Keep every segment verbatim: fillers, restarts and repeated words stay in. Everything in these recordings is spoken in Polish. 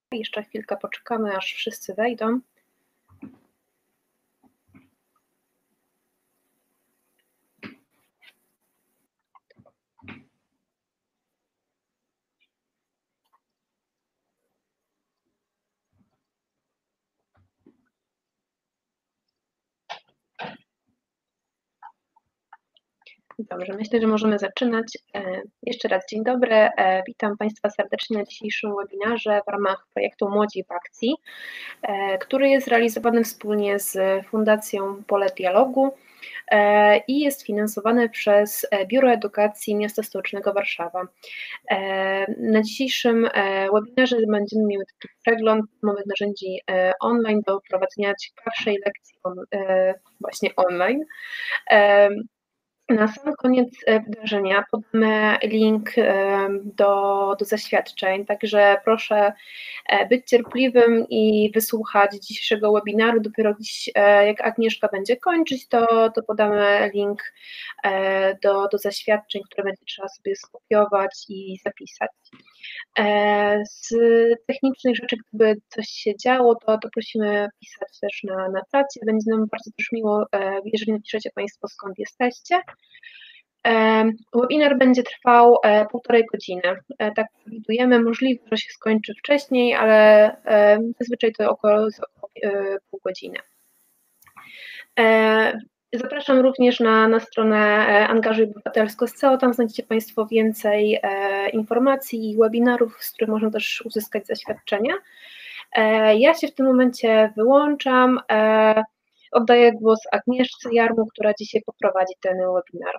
Jeszcze chwilkę poczekamy, aż wszyscy wejdą. Dobrze, myślę, że możemy zaczynać. Jeszcze raz dzień dobry. Witam Państwa serdecznie na dzisiejszym webinarze w ramach projektu Młodzi w Akcji, który jest realizowany wspólnie z Fundacją Pole Dialogu i jest finansowany przez Biuro Edukacji Miasta Stołecznego Warszawa. Na dzisiejszym webinarze będziemy mieli taki przegląd nowych narzędzi online do prowadzenia ciekawszej lekcji on, właśnie online. Na sam koniec wydarzenia podamy link do, do zaświadczeń, także proszę być cierpliwym i wysłuchać dzisiejszego webinaru. Dopiero dziś, jak Agnieszka będzie kończyć, to, to podamy link do, do zaświadczeń, które będzie trzeba sobie skopiować i zapisać. Z technicznych rzeczy, gdyby coś się działo, to, to prosimy pisać też na, na czacie. Będzie nam bardzo też miło, jeżeli napiszecie Państwo, skąd jesteście. Webinar będzie trwał półtorej godziny. Tak przewidujemy, możliwe, że się skończy wcześniej, ale zazwyczaj to około, około pół godziny. Zapraszam również na, na stronę Angażuj Obywatelsko S C O. Tam znajdziecie Państwo więcej e, informacji i webinarów, z których można też uzyskać zaświadczenia. E, ja się w tym momencie wyłączam. E, oddaję głos Agnieszce Jarmu, która dzisiaj poprowadzi ten webinar.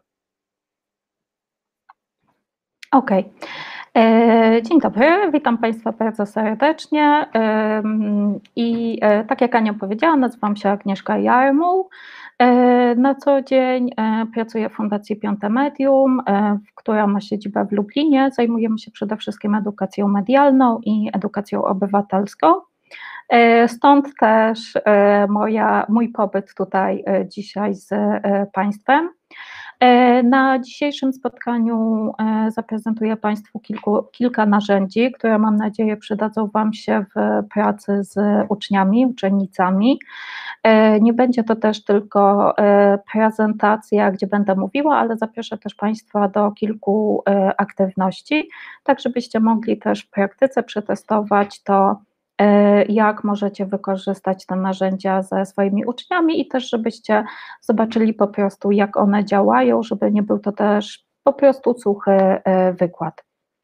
Okej. Okay. Dzień dobry, witam Państwa bardzo serdecznie i tak jak Ania powiedziała, nazywam się Agnieszka Jarmuł. Na co dzień pracuję w Fundacji Piąte Medium, która ma siedzibę w Lublinie. Zajmujemy się przede wszystkim edukacją medialną i edukacją obywatelską. Stąd też moja, mój pobyt tutaj dzisiaj z Państwem. Na dzisiejszym spotkaniu zaprezentuję Państwu kilku, kilka narzędzi, które mam nadzieję przydadzą Wam się w pracy z uczniami, uczennicami. Nie będzie to też tylko prezentacja, gdzie będę mówiła, ale zaproszę też Państwa do kilku aktywności, tak żebyście mogli też w praktyce przetestować to, jak możecie wykorzystać te narzędzia ze swoimi uczniami i też żebyście zobaczyli po prostu, jak one działają, żeby nie był to też po prostu suchy wykład.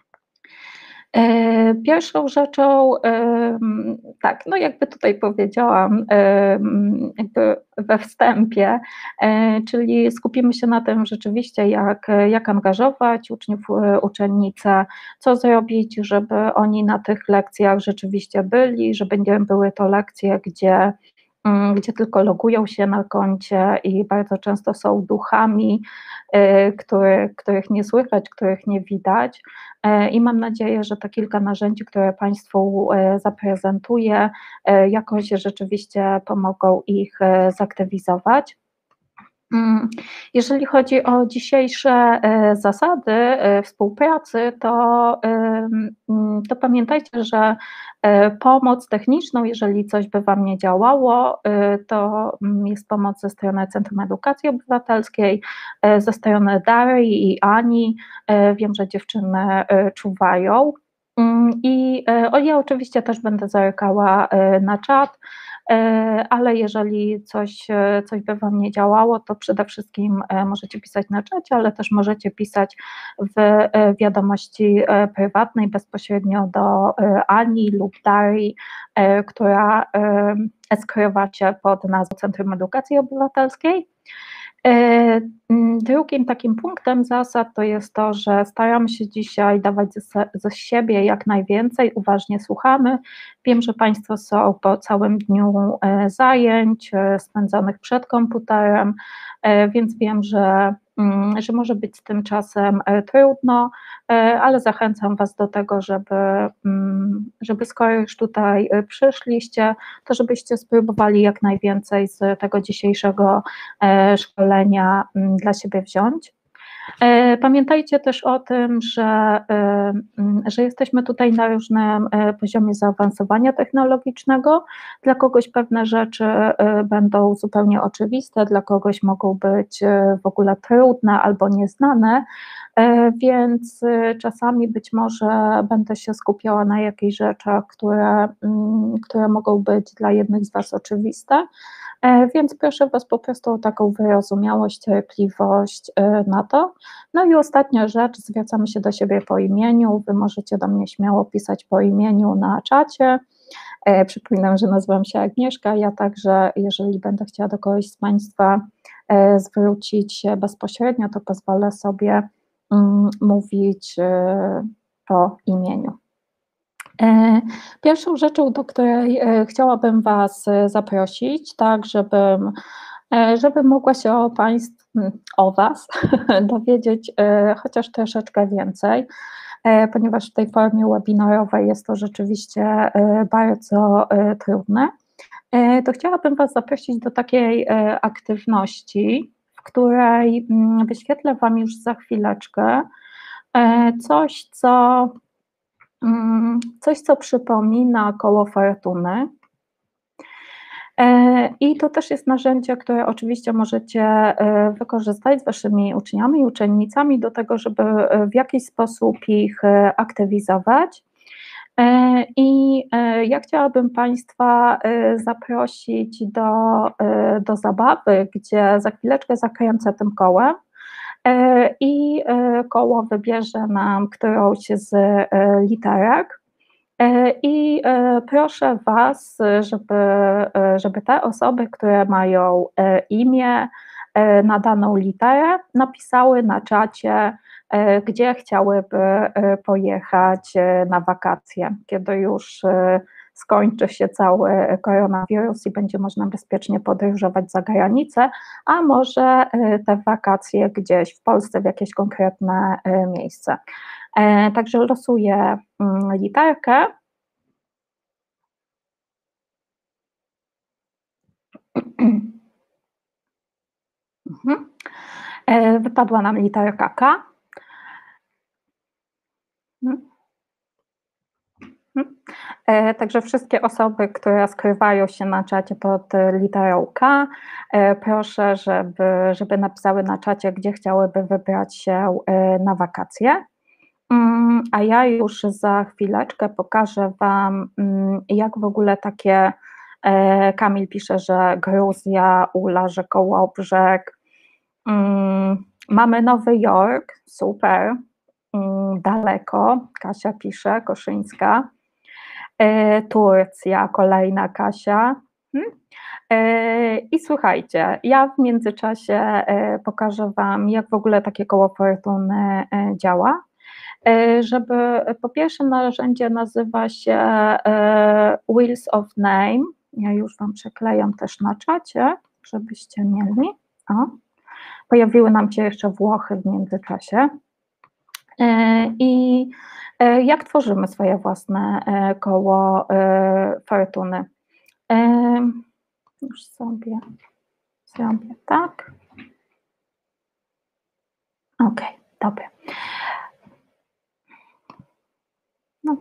Pierwszą rzeczą, tak, no jakby tutaj powiedziałam jakby we wstępie, czyli skupimy się na tym rzeczywiście, jak, jak angażować uczniów, uczennice, co zrobić, żeby oni na tych lekcjach rzeczywiście byli, żeby nie były to lekcje, gdzie gdzie tylko logują się na koncie i bardzo często są duchami, który, których nie słychać, których nie widać. I mam nadzieję, że te kilka narzędzi, które Państwu zaprezentuję, jakoś rzeczywiście pomogą ich zaktywizować. Jeżeli chodzi o dzisiejsze zasady współpracy, to, to pamiętajcie, że pomoc techniczną, jeżeli coś by Wam nie działało, to jest pomoc ze strony Centrum Edukacji Obywatelskiej, ze strony Darii i Ani. Wiem, że dziewczyny czuwają. I ja oczywiście też będę zerkała na czat, ale jeżeli coś, coś by Wam nie działało, to przede wszystkim możecie pisać na czacie, ale też możecie pisać w wiadomości prywatnej bezpośrednio do Ani lub Darii, która skrywa się pod nazwą Centrum Edukacji Obywatelskiej. Drugim takim punktem zasad to jest to, że staramy się dzisiaj dawać ze, ze siebie jak najwięcej, uważnie słuchamy. Wiem, że Państwo są po całym dniu zajęć, spędzonych przed komputerem, więc wiem, że, że może być z tym czasem trudno, ale zachęcam Was do tego, żeby, żeby skoro już tutaj przyszliście, to żebyście spróbowali jak najwięcej z tego dzisiejszego szkolenia dla siebie wziąć. E, Pamiętajcie też o tym, że, e, mm, że jesteśmy tutaj na różnym e, poziomie zaawansowania technologicznego. Dla kogoś pewne rzeczy e, będą zupełnie oczywiste, dla kogoś mogą być e, w ogóle trudne albo nieznane, e, więc e, czasami być może będę się skupiała na jakichś rzeczach, które, mm, które mogą być dla jednych z Was oczywiste. E, Więc proszę Was po prostu o taką wyrozumiałość, cierpliwość e, na to. No i ostatnia rzecz, zwracamy się do siebie po imieniu. Wy możecie do mnie śmiało pisać po imieniu na czacie. E, Przypominam, że nazywam się Agnieszka. Ja także, jeżeli będę chciała do kogoś z Państwa e, zwrócić się bezpośrednio, to pozwolę sobie mm, mówić e, po imieniu. E, Pierwszą rzeczą, do której e, chciałabym Was e, zaprosić, tak, żebym, e, żebym mogła się o Państw, o Was dowiedzieć e, chociaż troszeczkę więcej, e, ponieważ w tej formie webinarowej jest to rzeczywiście e, bardzo e, trudne, e, to chciałabym Was zaprosić do takiej e, aktywności, w której mm, wyświetlę Wam już za chwileczkę e, coś, co Mm, coś, co przypomina koło fortuny. E, I to też jest narzędzie, które oczywiście możecie e, wykorzystać z Waszymi uczniami i uczennicami do tego, żeby e, w jakiś sposób ich e, aktywizować. E, I e, ja chciałabym Państwa e, zaprosić do, e, do zabawy, gdzie za chwileczkę zakręcę tym kołem e, i e, koło wybierze nam którąś z e, literek. E, I e, proszę Was, żeby, e, żeby te osoby, które mają e, imię e, na daną literę, napisały na czacie, e, gdzie chciałyby e, pojechać e, na wakacje, kiedy już e, skończy się cały koronawirus i będzie można bezpiecznie podróżować za granicę, a może e, te wakacje gdzieś w Polsce, w jakieś konkretne e, miejsce. E, Także losuję mm, literkę. Mhm. E, Wypadła nam literka K. Mhm. Mhm. E, Także wszystkie osoby, które skrywają się na czacie pod e, literą K, e, proszę, żeby, żeby napisały na czacie, gdzie chciałyby wybrać się e, na wakacje. Mm, A ja już za chwileczkę pokażę Wam, mm, jak w ogóle takie, e, Kamil pisze, że Gruzja, Ula, że Kołobrzeg. Mm, Mamy Nowy Jork, super, mm, daleko, Kasia pisze, Koszyńska. E, Turcja, kolejna Kasia. Hmm? E, I słuchajcie, ja w międzyczasie e, pokażę Wam, jak w ogóle takie koło fortuny e, działa. E, Żeby po pierwsze narzędzie nazywa się e, Wheels of Name. Ja już Wam przeklejam też na czacie, żebyście mieli. O. Pojawiły nam się jeszcze Włochy w międzyczasie. E, I e, jak tworzymy swoje własne e, koło e, fortuny? E, Już sobie zrobię tak. Ok, dobra. No.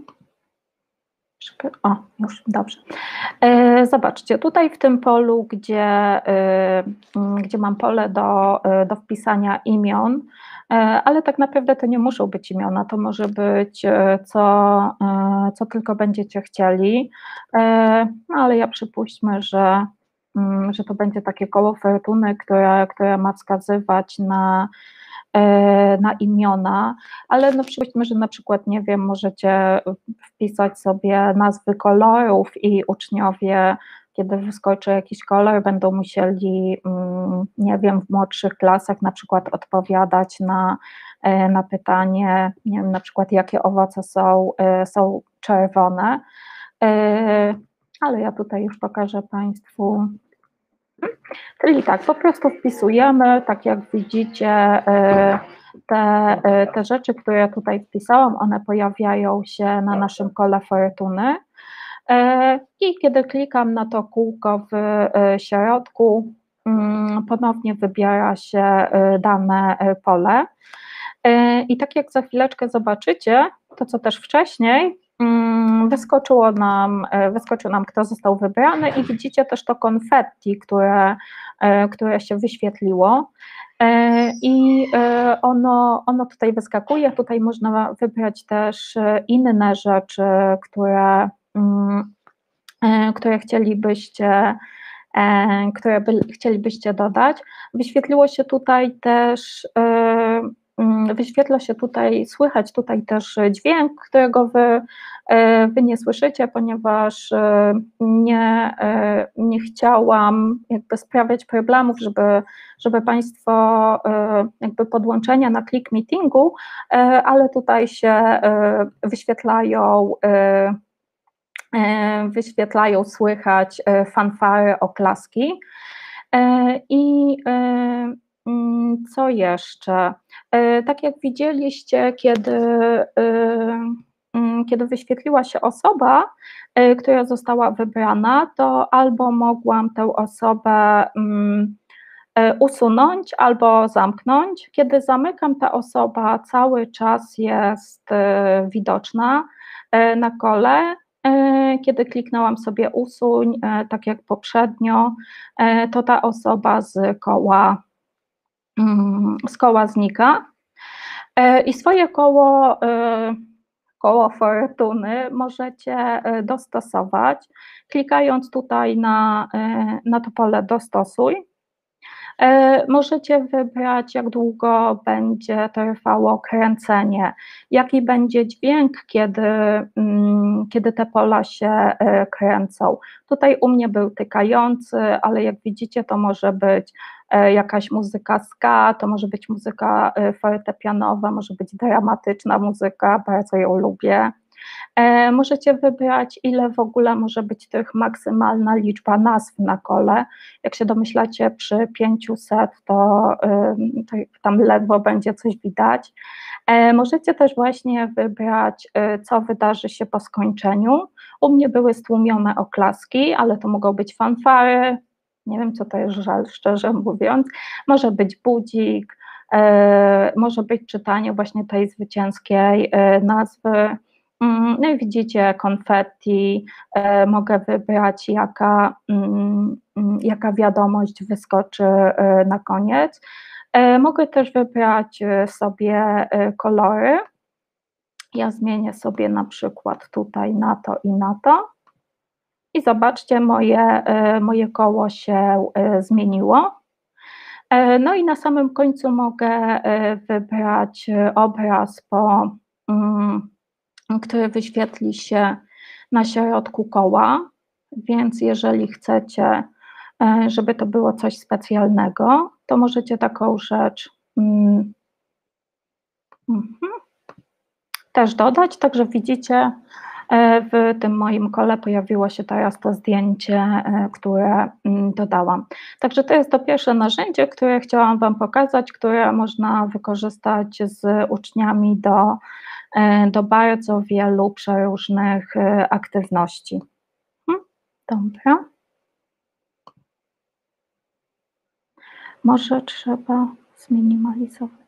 O, już dobrze. E, Zobaczcie, tutaj w tym polu, gdzie, e, mm, gdzie mam pole do, e, do wpisania imion, e, ale tak naprawdę to nie muszą być imiona, to może być e, co, e, co tylko będziecie chcieli, e, no ale ja przypuśćmy, że, mm, że to będzie takie koło fortuny, które, które ma wskazywać na e, na imiona, ale no przypuśćmy, że na przykład, nie wiem, możecie wpisać sobie nazwy kolorów i uczniowie, kiedy wyskoczy jakiś kolor, będą musieli, mm, nie wiem, w młodszych klasach na przykład odpowiadać na, e, na pytanie, nie wiem, na przykład jakie owoce są, e, są czerwone, E, ale ja tutaj już pokażę Państwu. Czyli tak, po prostu wpisujemy, tak jak widzicie, e, te, e, te rzeczy, które ja tutaj wpisałam, one pojawiają się na naszym kole fortuny e, i kiedy klikam na to kółko w e, środku, mm, ponownie wybiera się dane pole. I tak jak za chwileczkę zobaczycie, to co też wcześniej, wyskoczyło nam, wyskoczył nam, kto został wybrany i widzicie też to konfetti, które, które się wyświetliło i ono, ono tutaj wyskakuje. Tutaj można wybrać też inne rzeczy, które, które chcielibyście które by, chcielibyście dodać. Wyświetliło się tutaj też Wyświetla się tutaj, słychać tutaj też dźwięk, którego wy, wy nie słyszycie, ponieważ nie, nie chciałam jakby sprawiać problemów, żeby, żeby Państwo jakby podłączenia na Click Meetingu, ale tutaj się wyświetlają wyświetlają, słychać fanfary, oklaski. I co jeszcze? Tak jak widzieliście, kiedy, kiedy wyświetliła się osoba, która została wybrana, to albo mogłam tę osobę usunąć, albo zamknąć. Kiedy zamykam, ta osoba cały czas jest widoczna na kole. Kiedy kliknęłam sobie usuń, tak jak poprzednio, to ta osoba z koła, z koła znika. I swoje koło, koło fortuny możecie dostosować, klikając tutaj na, na to pole dostosuj. Możecie wybrać, jak długo będzie trwało kręcenie, jaki będzie dźwięk, kiedy, kiedy te pola się kręcą. Tutaj u mnie był tykający, ale jak widzicie, to może być jakaś muzyka ska, to może być muzyka fortepianowa, może być dramatyczna muzyka, bardzo ją lubię. Możecie wybrać, ile w ogóle może być tych maksymalna liczba nazw na kole. Jak się domyślacie, przy pięciuset to, to tam ledwo będzie coś widać. Możecie też właśnie wybrać, co wydarzy się po skończeniu. U mnie były stłumione oklaski, ale to mogą być fanfary, nie wiem, co to jest żal, szczerze mówiąc. Może być budzik, może być czytanie właśnie tej zwycięskiej nazwy. No i widzicie konfetti, mogę wybrać, jaka, jaka wiadomość wyskoczy na koniec. Mogę też wybrać sobie kolory. Ja zmienię sobie na przykład tutaj na to i na to. I zobaczcie, moje, moje koło się zmieniło. No i na samym końcu mogę wybrać obraz, po, który wyświetli się na środku koła, więc jeżeli chcecie, żeby to było coś specjalnego, to możecie taką rzecz mm, też dodać, także widzicie, w tym moim kole pojawiło się teraz to zdjęcie, które dodałam. Także to jest to pierwsze narzędzie, które chciałam Wam pokazać, które można wykorzystać z uczniami do, do bardzo wielu przeróżnych aktywności. Dobra. Może trzeba zminimalizować.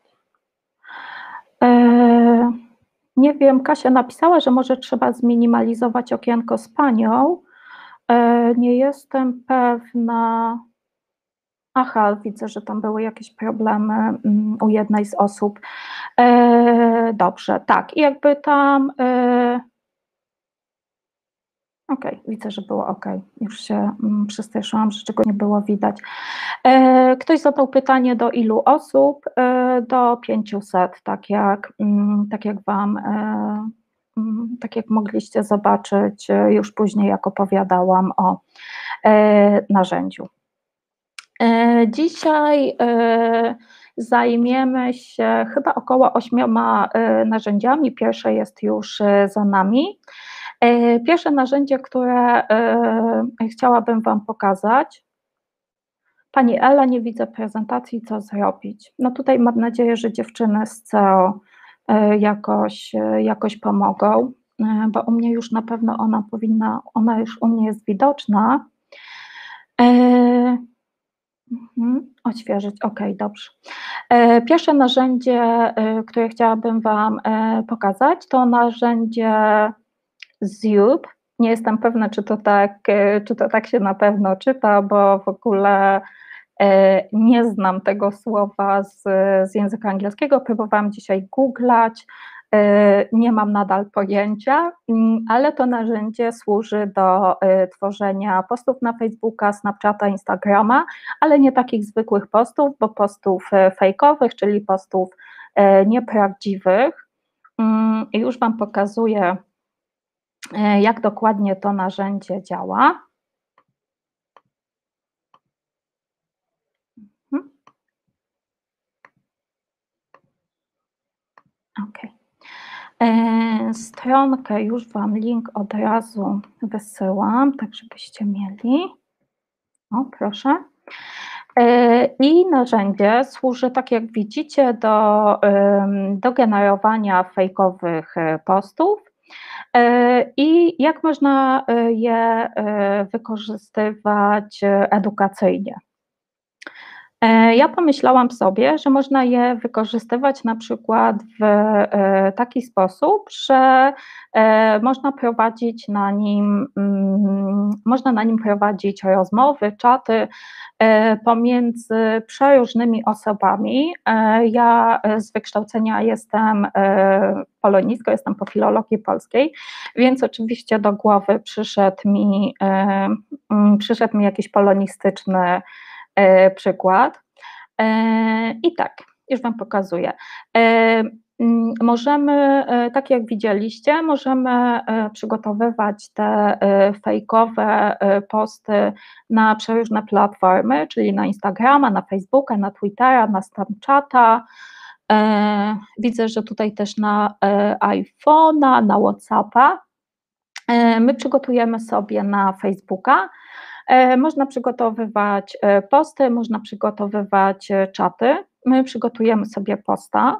E Nie wiem, Kasia napisała, że może trzeba zminimalizować okienko z panią. Nie jestem pewna. Aha, widzę, że tam były jakieś problemy u jednej z osób. Dobrze, tak, i jakby tam. Okej, okay, widzę, że było ok. Już się przestraszyłam, że czego nie było widać. Ktoś zadał pytanie, do ilu osób? Do pięciuset, tak jak, tak jak Wam, tak jak mogliście zobaczyć już później, jak opowiadałam o narzędziu. Dzisiaj zajmiemy się chyba około ośmioma narzędziami. Pierwsze jest już za nami. Pierwsze narzędzie, które chciałabym Wam pokazać. Pani Ela, nie widzę prezentacji, co zrobić? No tutaj mam nadzieję, że dziewczyny z C E O jakoś, jakoś pomogą, bo u mnie już na pewno ona powinna, ona już u mnie jest widoczna. Mhm. Odświeżyć, ok, dobrze. Pierwsze narzędzie, które chciałabym Wam pokazać, to narzędzie Zube. Nie jestem pewna, czy to tak, czy to tak się na pewno czyta, bo w ogóle nie znam tego słowa z, z języka angielskiego. Próbowałam dzisiaj googlać, nie mam nadal pojęcia, ale to narzędzie służy do tworzenia postów na Facebooka, Snapchata, Instagrama, ale nie takich zwykłych postów, bo postów fejkowych, czyli postów nieprawdziwych. I już Wam pokazuję, jak dokładnie to narzędzie działa. Ok. Stronkę już Wam link od razu wysyłam, tak żebyście mieli. O, proszę. I narzędzie służy, tak jak widzicie, do, do generowania fejkowych postów. I jak można je wykorzystywać edukacyjnie. Ja pomyślałam sobie, że można je wykorzystywać na przykład w taki sposób, że można prowadzić na nim, można na nim prowadzić rozmowy, czaty pomiędzy przeróżnymi osobami. Ja z wykształcenia jestem polonistką, jestem po filologii polskiej, więc oczywiście do głowy przyszedł mi, przyszedł mi jakiś polonistyczny przykład. I tak, już Wam pokazuję. Możemy, tak jak widzieliście, możemy przygotowywać te fejkowe posty na przeróżne platformy, czyli na Instagrama, na Facebooka, na Twittera, na Snapchata. Widzę, że tutaj też na iPhone'a, na WhatsAppa. My przygotujemy sobie na Facebooka. Można przygotowywać posty, można przygotowywać czaty. My przygotujemy sobie posta.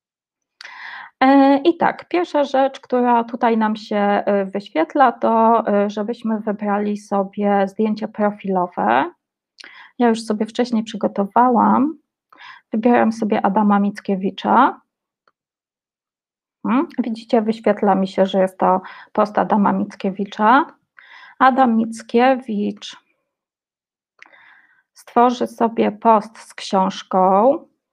I tak, pierwsza rzecz, która tutaj nam się wyświetla, to żebyśmy wybrali sobie zdjęcie profilowe. Ja już sobie wcześniej przygotowałam. Wybieram sobie Adama Mickiewicza. Widzicie, wyświetla mi się, że jest to post Adama Mickiewicza. Adam Mickiewicz stworzy sobie post z książką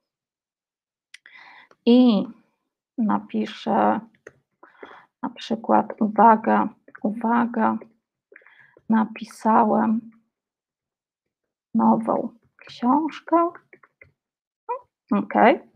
i napisze na przykład uwaga, uwaga, napisałem nową książkę. Ok.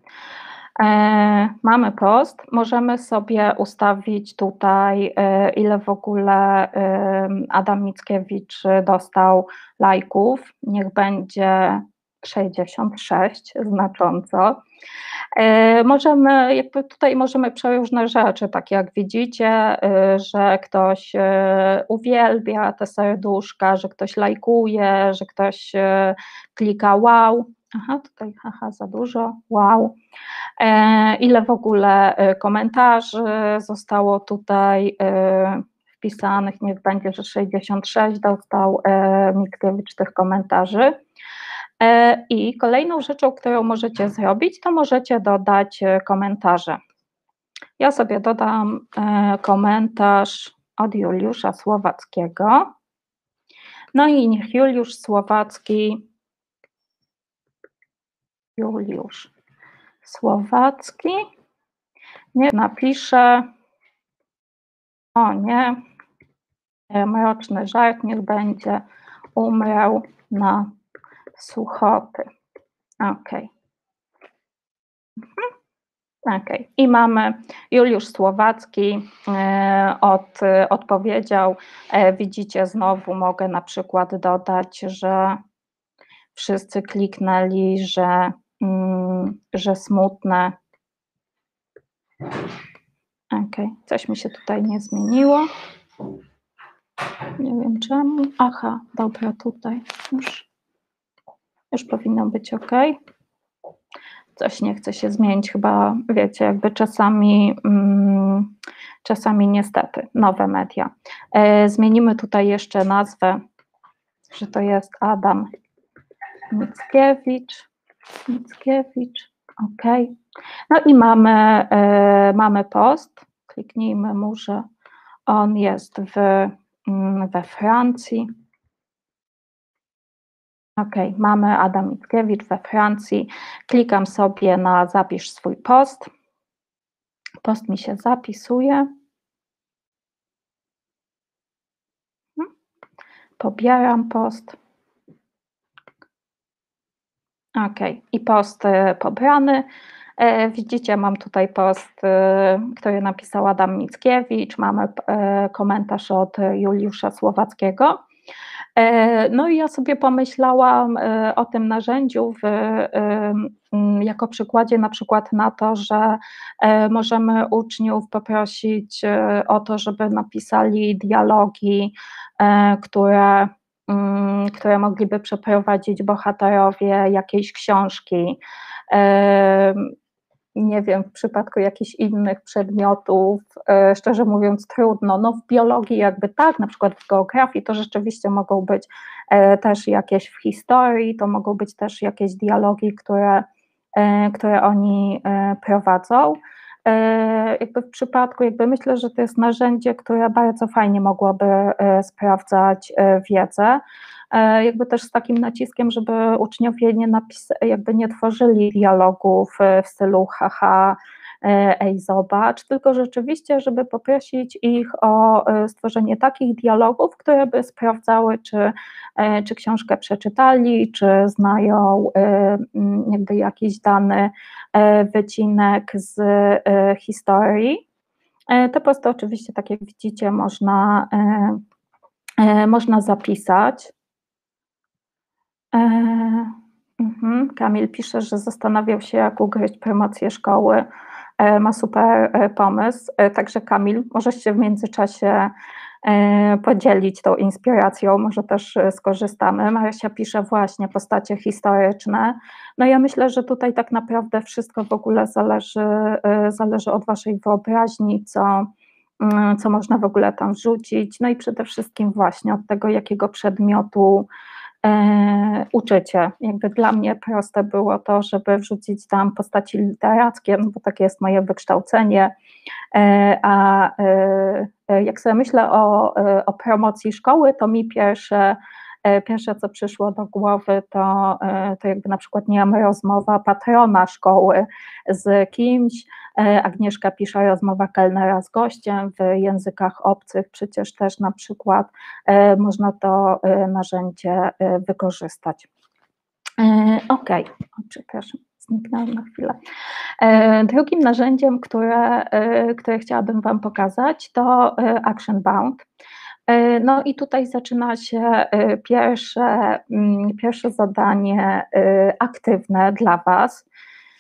E, mamy post, możemy sobie ustawić tutaj, e, ile w ogóle e, Adam Mickiewicz dostał lajków, niech będzie sześćdziesiąt sześć, znacząco. E, możemy, jakby tutaj możemy przeróżne rzeczy, tak jak widzicie, e, że ktoś e, uwielbia te serduszka, że ktoś lajkuje, że ktoś e, klika wow. Aha, tutaj haha, za dużo, wow. E, ile w ogóle komentarzy zostało tutaj e, wpisanych, niech będzie, że sześćdziesiąt sześć dostał e, Mickiewicz tych komentarzy. E, I kolejną rzeczą, którą możecie zrobić, to możecie dodać komentarze. Ja sobie dodam e, komentarz od Juliusza Słowackiego. No i niech Juliusz Słowacki Juliusz Słowacki nie napisze, o nie, mroczny żart, niech będzie umrę na suchoty. Ok. Ok. I mamy Juliusz Słowacki e, od, odpowiedział, e, widzicie, znowu mogę na przykład dodać, że wszyscy kliknęli, że że smutne. Ok, coś mi się tutaj nie zmieniło. Nie wiem czemu. Aha, dobra, tutaj już, już powinno być ok. Coś nie chce się zmienić, chyba wiecie, jakby czasami, mm, czasami niestety, nowe media. E, zmienimy tutaj jeszcze nazwę, że to jest Adam Mickiewicz, Mickiewicz, ok. No i mamy, e, mamy post, kliknijmy mu, że on jest w, we Francji. Ok, mamy Adam Mickiewicz we Francji, klikam sobie na zapisz swój post, post mi się zapisuje, pobieram post, ok, i post pobrany. Widzicie, mam tutaj post, który napisał Adam Mickiewicz, mamy komentarz od Juliusza Słowackiego. No i ja sobie pomyślałam o tym narzędziu w, jako przykładzie na przykład na to, że możemy uczniów poprosić o to, żeby napisali dialogi, które, które mogliby przeprowadzić bohaterowie jakiejś książki. Nie wiem, w przypadku jakichś innych przedmiotów, szczerze mówiąc trudno, no w biologii jakby tak, na przykład w geografii to rzeczywiście mogą być też jakieś, w historii to mogą być też jakieś dialogi, które, które oni prowadzą. Jakby w przypadku, jakby myślę, że to jest narzędzie, które bardzo fajnie mogłoby sprawdzać wiedzę, jakby też z takim naciskiem, żeby uczniowie nie napis- jakby nie tworzyli dialogów w stylu haha, ej zobacz, tylko rzeczywiście, żeby poprosić ich o stworzenie takich dialogów, które by sprawdzały, czy, czy książkę przeczytali, czy znają jakby jakiś dany wycinek z historii. Te posty oczywiście, tak jak widzicie, można, można zapisać. Mhm. Kamil pisze, że zastanawiał się, jak ugryźć promocję szkoły. Ma super pomysł. Także Kamil, możesz się w międzyczasie podzielić tą inspiracją, może też skorzystamy. Marysia pisze właśnie postacie historyczne. No ja myślę, że tutaj tak naprawdę wszystko w ogóle zależy, zależy od waszej wyobraźni, co, co można w ogóle tam wrzucić, no i przede wszystkim właśnie od tego, jakiego przedmiotu E, uczycie. Jakby dla mnie proste było to, żeby wrzucić tam postaci literackie, no bo takie jest moje wykształcenie, e, a e, jak sobie myślę o, o promocji szkoły, to mi pierwsze, pierwsze co przyszło do głowy, to, to jakby na przykład, nie wiem, rozmowa patrona szkoły z kimś. Agnieszka pisze, rozmowa kelnera z gościem w językach obcych, przecież też na przykład można to narzędzie wykorzystać. Ok, o, przepraszam, zniknęłam na chwilę. Drugim narzędziem, które, które chciałabym Wam pokazać, to Action Bound. No i tutaj zaczyna się pierwsze, pierwsze zadanie aktywne dla Was.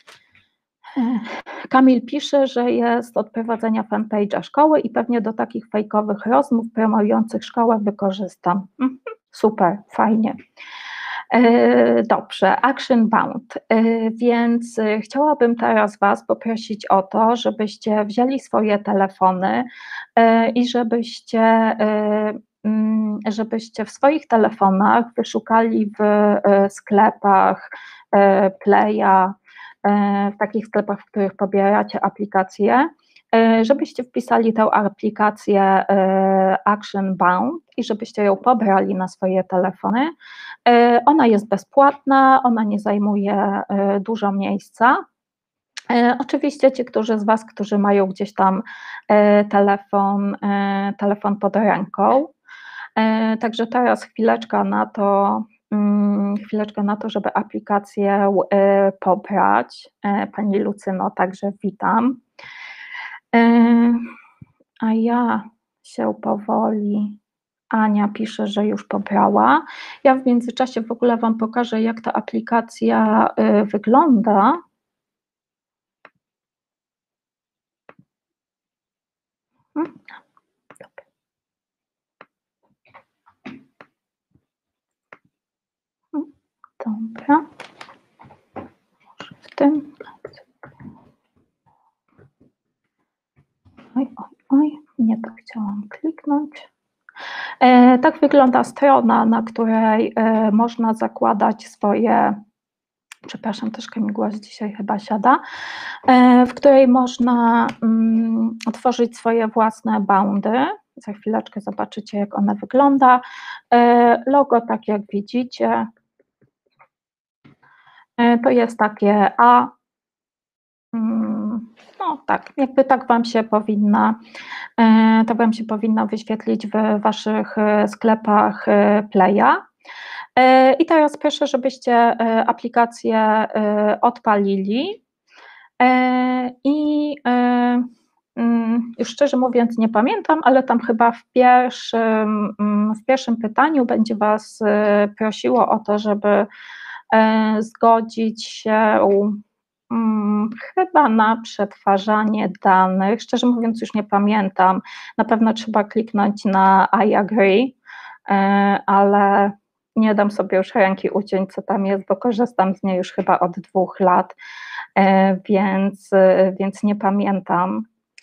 Kamil pisze, że jest od prowadzenia fanpage'a szkoły i pewnie do takich fejkowych rozmów promujących szkołę wykorzystam. Super, fajnie. Dobrze, Action Bound, więc chciałabym teraz Was poprosić o to, żebyście wzięli swoje telefony i żebyście, żebyście w swoich telefonach wyszukali w sklepach Playa, w takich sklepach, w których pobieracie aplikacje, żebyście wpisali tę aplikację Action Bound i żebyście ją pobrali na swoje telefony. Ona jest bezpłatna, ona nie zajmuje dużo miejsca. Oczywiście ci, którzy z Was, którzy mają gdzieś tam telefon, telefon pod ręką. Także teraz chwileczkę na to, chwileczkę na to, żeby aplikację pobrać. Pani Lucyno, także witam. A ja się powoli, Ania pisze, że już pobrała. Ja w międzyczasie w ogóle Wam pokażę, jak ta aplikacja wygląda. Dobra. Może w tym. Oj, oj, oj, nie to chciałam kliknąć. Tak wygląda strona, na której można zakładać swoje, przepraszam, troszkę mi głos dzisiaj chyba siada, w której można um, tworzyć swoje własne boundy. Za chwileczkę zobaczycie, jak one wygląda. Logo, tak jak widzicie, to jest takie A. No tak, jakby tak Wam się powinna, tak Wam się powinno wyświetlić w Waszych sklepach Playa. I teraz proszę, żebyście aplikację odpalili i już szczerze mówiąc nie pamiętam, ale tam chyba w pierwszym, w pierwszym pytaniu będzie Was prosiło o to, żeby zgodzić się chyba na przetwarzanie danych. Szczerze mówiąc już nie pamiętam, na pewno trzeba kliknąć na I agree, ale nie dam sobie już ręki uciąć, co tam jest, bo korzystam z niej już chyba od dwóch lat, więc, więc nie pamiętam.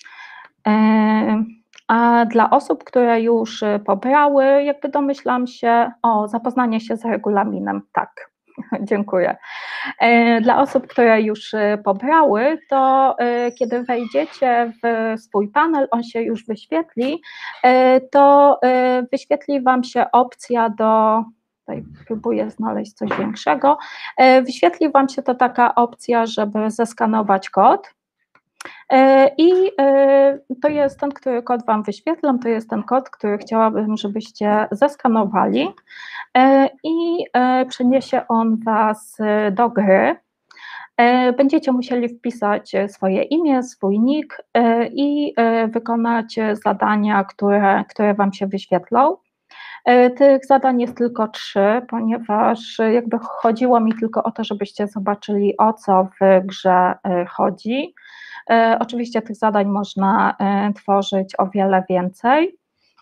A dla osób, które już pobrały, jakby domyślam się, o, zapoznanie się z regulaminem, tak, dziękuję. Dla osób, które już pobrały, to kiedy wejdziecie w swój panel, on się już wyświetli, to wyświetli Wam się opcja do, tutaj próbuję znaleźć coś większego, wyświetli Wam się to taka opcja, żeby zeskanować kod. I to jest ten, który kod Wam wyświetlam, to jest ten kod, który chciałabym, żebyście zeskanowali i przeniesie on Was do gry. Będziecie musieli wpisać swoje imię, swój nick i wykonać zadania, które, które Wam się wyświetlą. Tych zadań jest tylko trzy, ponieważ jakby chodziło mi tylko o to, żebyście zobaczyli, o co w grze chodzi. Oczywiście tych zadań można tworzyć o wiele więcej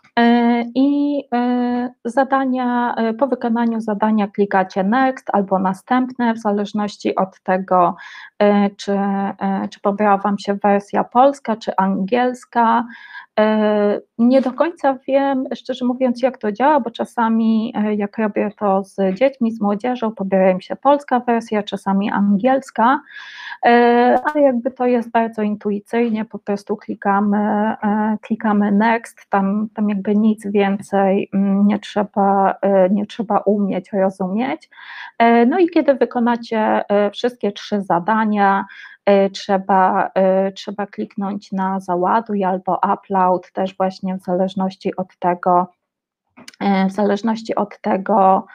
i zadania, po wykonaniu zadania klikacie next albo następne, w zależności od tego, czy, czy pobrała Wam się wersja polska, czy angielska. Nie do końca wiem, szczerze mówiąc, jak to działa, bo czasami jak robię to z dziećmi, z młodzieżą, pobiera im się polska wersja, czasami angielska, ale jakby to jest bardzo intuicyjnie, po prostu klikamy, klikamy next, tam, tam jakby nic więcej nie trzeba, nie trzeba umieć, rozumieć. No i kiedy wykonacie wszystkie trzy zadania, Trzeba, trzeba kliknąć na załaduj albo upload, też właśnie w zależności od tego, w zależności od tego,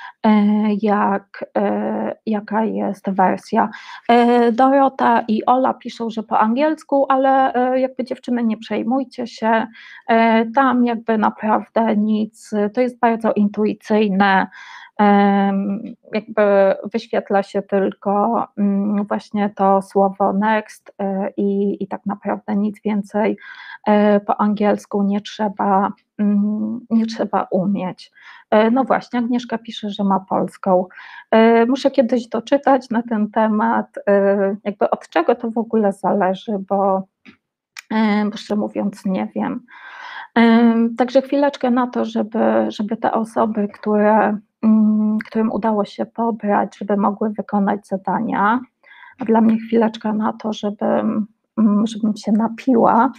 jak, jaka jest wersja. Dorota i Ola piszą, że po angielsku, ale jakby dziewczyny, nie przejmujcie się, tam jakby naprawdę nic, to jest bardzo intuicyjne, jakby wyświetla się tylko właśnie to słowo next i, i tak naprawdę nic więcej po angielsku nie trzeba, nie trzeba umieć. No właśnie, Agnieszka pisze, że ma polską. Muszę kiedyś doczytać na ten temat, jakby od czego to w ogóle zależy, bo, bo szczerze mówiąc nie wiem. Także chwileczkę na to, żeby, żeby te osoby, które, którym udało się pobrać, żeby mogły wykonać zadania. A dla mnie chwileczka na to, żebym, żebym się napiła.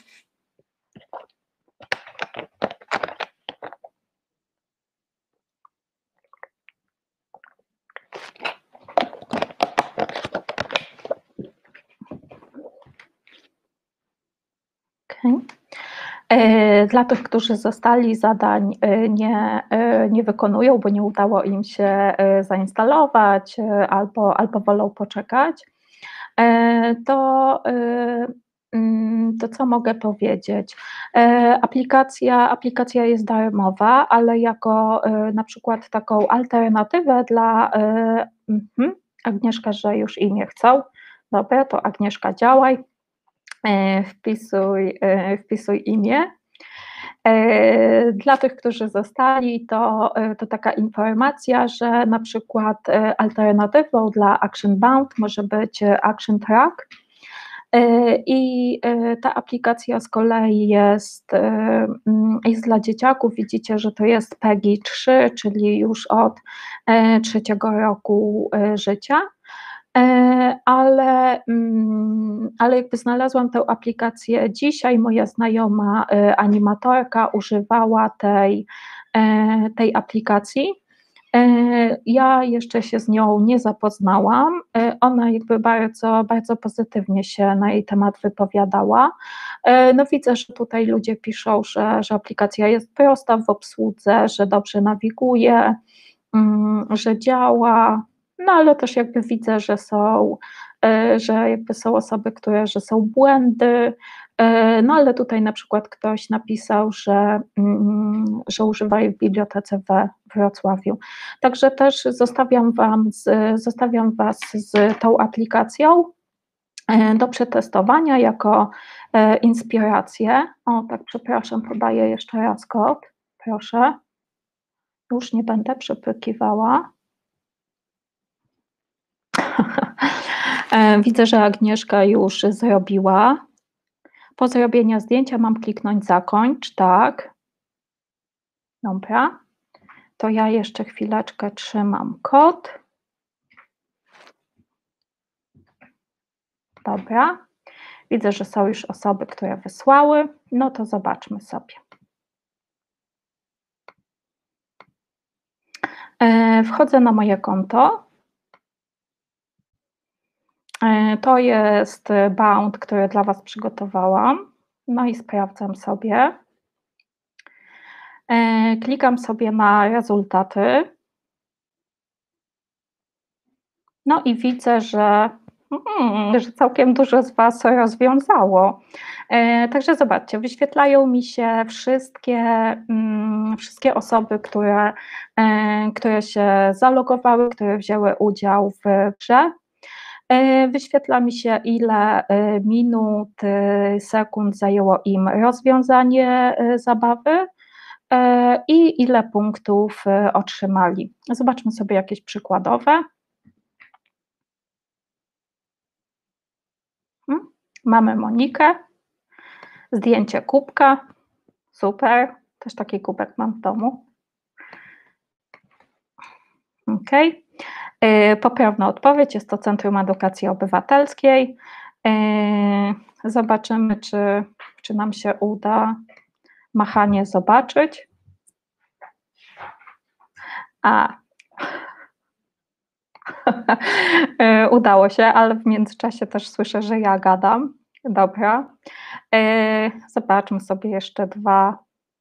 Okay. Dla tych, którzy zostali, zadań nie, nie wykonują, bo nie udało im się zainstalować albo, albo wolą poczekać, to, to co mogę powiedzieć? Aplikacja, aplikacja jest darmowa, ale jako na przykład taką alternatywę dla Agnieszka, że już i nie chcą. Dobra, to Agnieszka, działaj. Wpisuj, wpisuj imię. Dla tych, którzy zostali, to, to taka informacja, że na przykład alternatywą dla Action Bound może być Action Track. I ta aplikacja z kolei jest, jest dla dzieciaków. Widzicie, że to jest PEGI trzy, czyli już od trzeciego roku życia. Ale, ale jakby znalazłam tę aplikację dzisiaj, moja znajoma animatorka używała tej, tej aplikacji. Ja jeszcze się z nią nie zapoznałam. Ona jakby bardzo, bardzo pozytywnie się na jej temat wypowiadała. No widzę, że tutaj ludzie piszą, że, że aplikacja jest prosta w obsłudze, że dobrze nawiguje, że działa, no ale też jakby widzę, że są, że jakby są osoby, które, że są błędy, no ale tutaj na przykład ktoś napisał, że, że używa jej w bibliotece we Wrocławiu. Także też zostawiam, wam z, zostawiam Was z tą aplikacją do przetestowania jako inspirację. O tak, przepraszam, podaję jeszcze raz kod, proszę. Już nie będę przepykiwała. Widzę, że Agnieszka już zrobiła. Po zrobieniu zdjęcia mam kliknąć zakończ, tak. Dobra. To ja jeszcze chwileczkę trzymam kod. Dobra. Widzę, że są już osoby, które wysłały. No to zobaczmy sobie. Wchodzę na moje konto. To jest bound, który dla Was przygotowałam. No i sprawdzam sobie. Klikam sobie na rezultaty. No i widzę, że, hmm, że całkiem dużo z Was rozwiązało. Także zobaczcie, wyświetlają mi się wszystkie, mm, wszystkie osoby, które, które się zalogowały, które wzięły udział w grze. Wyświetla mi się, ile minut, sekund zajęło im rozwiązanie zabawy i ile punktów otrzymali. Zobaczmy sobie jakieś przykładowe. Mamy Monikę, zdjęcie kubka, super, też taki kubek mam w domu. Ok. Poprawna odpowiedź, jest to Centrum Edukacji Obywatelskiej. Zobaczymy, czy, czy nam się uda machanie zobaczyć. A, udało się, ale w międzyczasie też słyszę, że ja gadam. Dobra. Zobaczmy sobie jeszcze dwa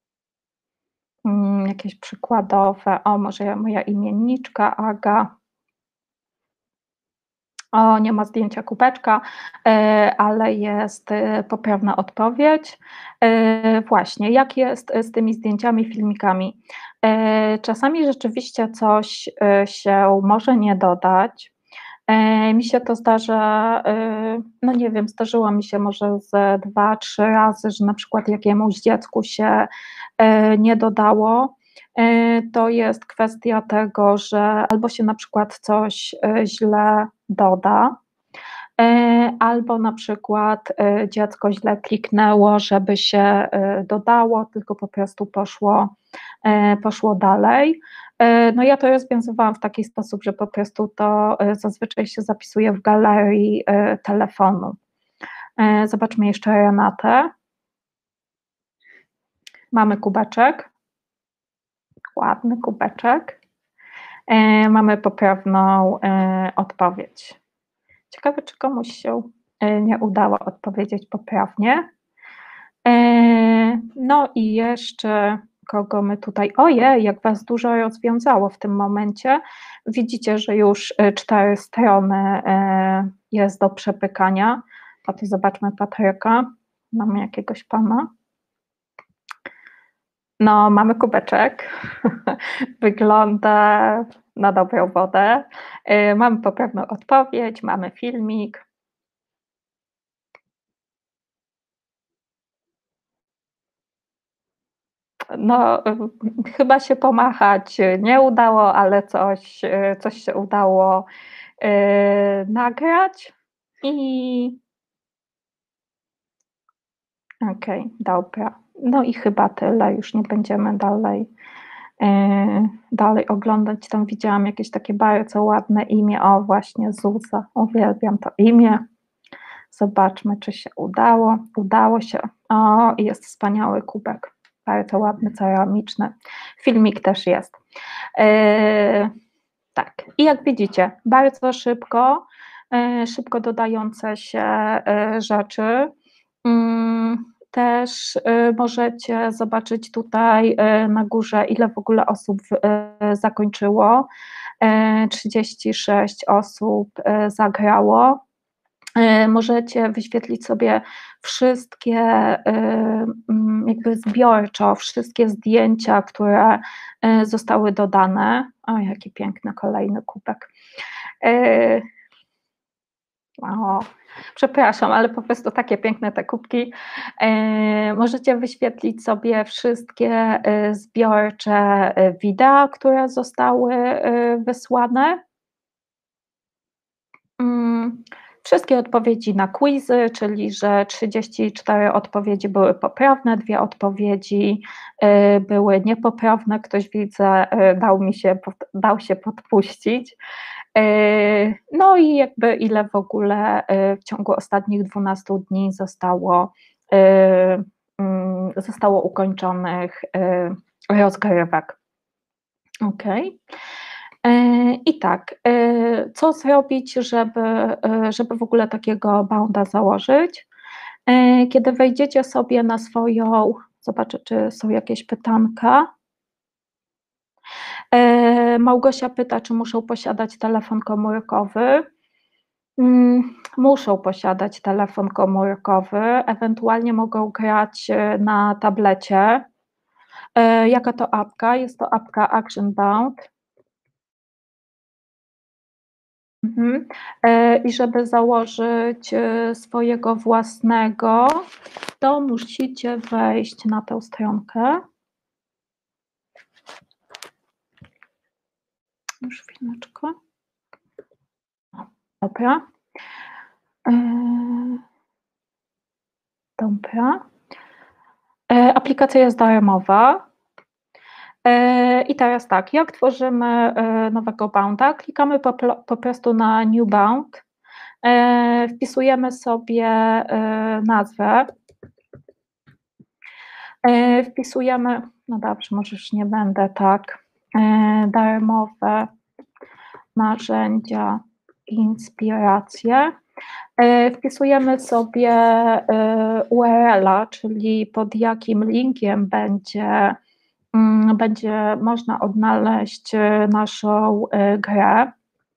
jakieś przykładowe. O, może moja imienniczka Aga. O, nie ma zdjęcia kubeczka, ale jest poprawna odpowiedź. Właśnie, jak jest z tymi zdjęciami, filmikami? Czasami rzeczywiście coś się może nie dodać. Mi się to zdarza, no nie wiem, zdarzyło mi się może ze dwa, trzy razy, że na przykład jakiemuś dziecku się nie dodało. To jest kwestia tego, że albo się na przykład coś źle doda, albo na przykład dziecko źle kliknęło, żeby się dodało, tylko po prostu poszło, poszło dalej. No ja to rozwiązywałam w taki sposób, że po prostu to zazwyczaj się zapisuje w galerii telefonu. Zobaczmy jeszcze Renatę. Mamy kubeczek. Ładny kubeczek. Mamy poprawną odpowiedź. Ciekawe, czy komuś się nie udało odpowiedzieć poprawnie. No i jeszcze kogo my tutaj... Ojej, jak Was dużo rozwiązało w tym momencie. Widzicie, że już cztery strony jest do przepykania. A tu zobaczmy Patryka. Mamy jakiegoś pana. No, mamy kubeczek. Wygląda na dobrą wodę. Mamy poprawną odpowiedź, mamy filmik. No, chyba się pomachać nie udało, ale coś, coś się udało nagrać i Okej, dobra. No i chyba tyle, już nie będziemy dalej, yy, dalej oglądać. Tam widziałam jakieś takie bardzo ładne imię. O, właśnie Zuza, uwielbiam to imię. Zobaczmy, czy się udało. Udało się. O, i jest wspaniały kubek. Bardzo ładny, ceramiczny. Filmik też jest. Yy, tak, i jak widzicie, bardzo szybko, yy, szybko dodające się yy, rzeczy. Yy, też yy, możecie zobaczyć tutaj yy, na górze, ile w ogóle osób yy, zakończyło. Yy, trzydzieści sześć osób yy, zagrało. Możecie wyświetlić sobie wszystkie, jakby zbiorczo, wszystkie zdjęcia, które zostały dodane. O, jaki piękny kolejny kubek. O, przepraszam, ale po prostu takie piękne te kubki. Możecie wyświetlić sobie wszystkie zbiorcze wideo, które zostały wysłane. Wszystkie odpowiedzi na quizy, czyli że trzydzieści cztery odpowiedzi były poprawne, dwie odpowiedzi były niepoprawne. Ktoś, widzę, dał mi się, dał się podpuścić. No i jakby ile w ogóle w ciągu ostatnich dwunastu dni zostało, zostało ukończonych rozgrywek. Okej. I tak, co zrobić, żeby, żeby w ogóle takiego bounda założyć? Kiedy wejdziecie sobie na swoją, zobaczę, czy są jakieś pytanka. Małgosia pyta, czy muszą posiadać telefon komórkowy. Muszą posiadać telefon komórkowy, ewentualnie mogą grać na tablecie. Jaka to apka? Jest to apka Action Bound. Mhm. I żeby założyć swojego własnego, to musicie wejść na tę stronkę. Już chwileczkę. Dobra. Dobra. Aplikacja jest darmowa. I teraz tak, jak tworzymy nowego bounda? Klikamy po, po prostu na New Bound, wpisujemy sobie nazwę, wpisujemy, no dobrze, może już nie będę tak, darmowe narzędzia, inspiracje. Wpisujemy sobie U R L-a, czyli pod jakim linkiem będzie będzie można odnaleźć naszą grę.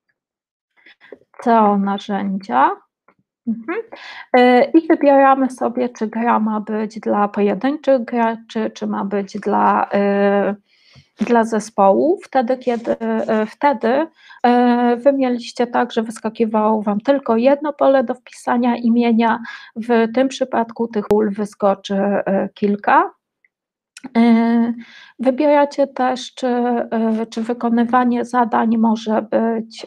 Co narzędzia. Mhm. I wybieramy sobie, czy gra ma być dla pojedynczych graczy, czy ma być dla, dla zespołu. Wtedy, kiedy wtedy wy mieliście tak, że wyskakiwało wam tylko jedno pole do wpisania imienia. W tym przypadku tych pól wyskoczy kilka. Wybieracie też, czy, czy wykonywanie zadań może być,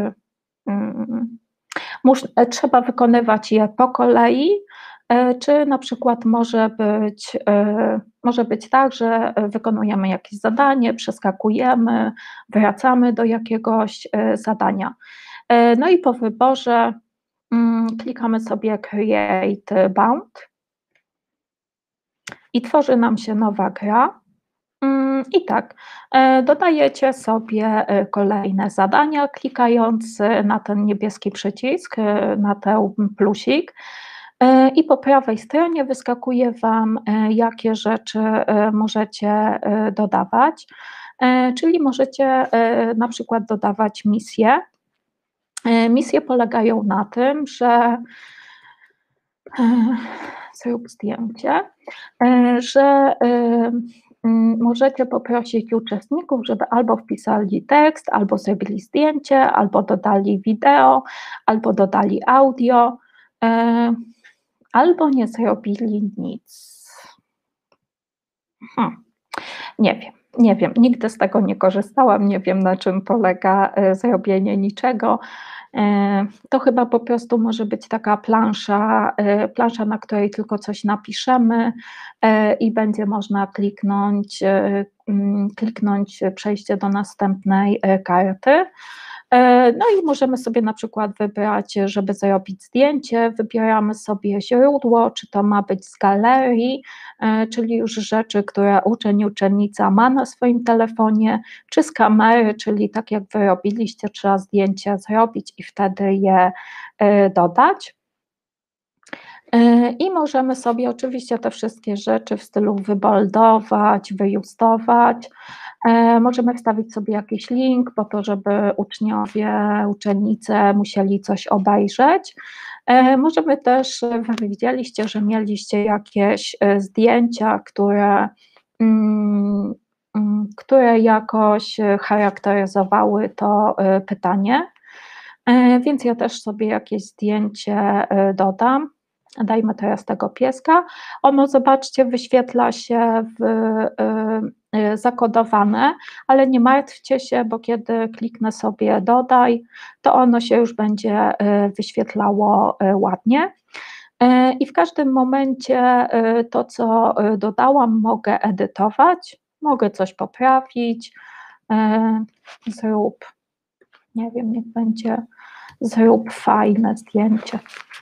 mus, trzeba wykonywać je po kolei, czy na przykład może być, może być tak, że wykonujemy jakieś zadanie, przeskakujemy, wracamy do jakiegoś zadania. No i po wyborze klikamy sobie Create Bound. I tworzy nam się nowa gra. I tak, dodajecie sobie kolejne zadania, klikając na ten niebieski przycisk, na ten plusik, i po prawej stronie wyskakuje wam, jakie rzeczy możecie dodawać, czyli możecie na przykład dodawać misje. Misje polegają na tym, że zrób zdjęcie, że możecie poprosić uczestników, żeby albo wpisali tekst, albo zrobili zdjęcie, albo dodali wideo, albo dodali audio, albo nie zrobili nic. Hmm. Nie wiem. Nie wiem, nigdy z tego nie korzystałam, nie wiem, na czym polega, e, zrobienie niczego. E, to chyba po prostu może być taka plansza, e, plansza, na której tylko coś napiszemy, e, i będzie można kliknąć, e, mm, kliknąć przejście do następnej, e, karty. E, no i możemy sobie na przykład wybrać, żeby zrobić zdjęcie, wybieramy sobie źródło, czy to ma być z galerii, e, czyli już rzeczy, które uczeń, uczennica ma na swoim telefonie, czy z kamery, czyli tak jak wy robiliście, trzeba zdjęcie zrobić i wtedy je, e, dodać. E, I możemy sobie oczywiście te wszystkie rzeczy w stylu wyboldować, wyjustować. E, możemy wstawić sobie jakiś link po to, żeby uczniowie, uczennice musieli coś obejrzeć. E, możemy też, wy widzieliście, że mieliście jakieś, e, zdjęcia, które, mm, mm, które jakoś charakteryzowały to, e, pytanie, e, więc ja też sobie jakieś zdjęcie, e, dodam. Dajmy teraz tego pieska. Ono, zobaczcie, wyświetla się w, y, y, zakodowane, ale nie martwcie się, bo kiedy kliknę sobie dodaj, to ono się już będzie, y, wyświetlało, y, ładnie. Y, I w każdym momencie, y, to, co, y, dodałam, mogę edytować, mogę coś poprawić, y, zrób, nie wiem, niech będzie zrób fajne zdjęcie.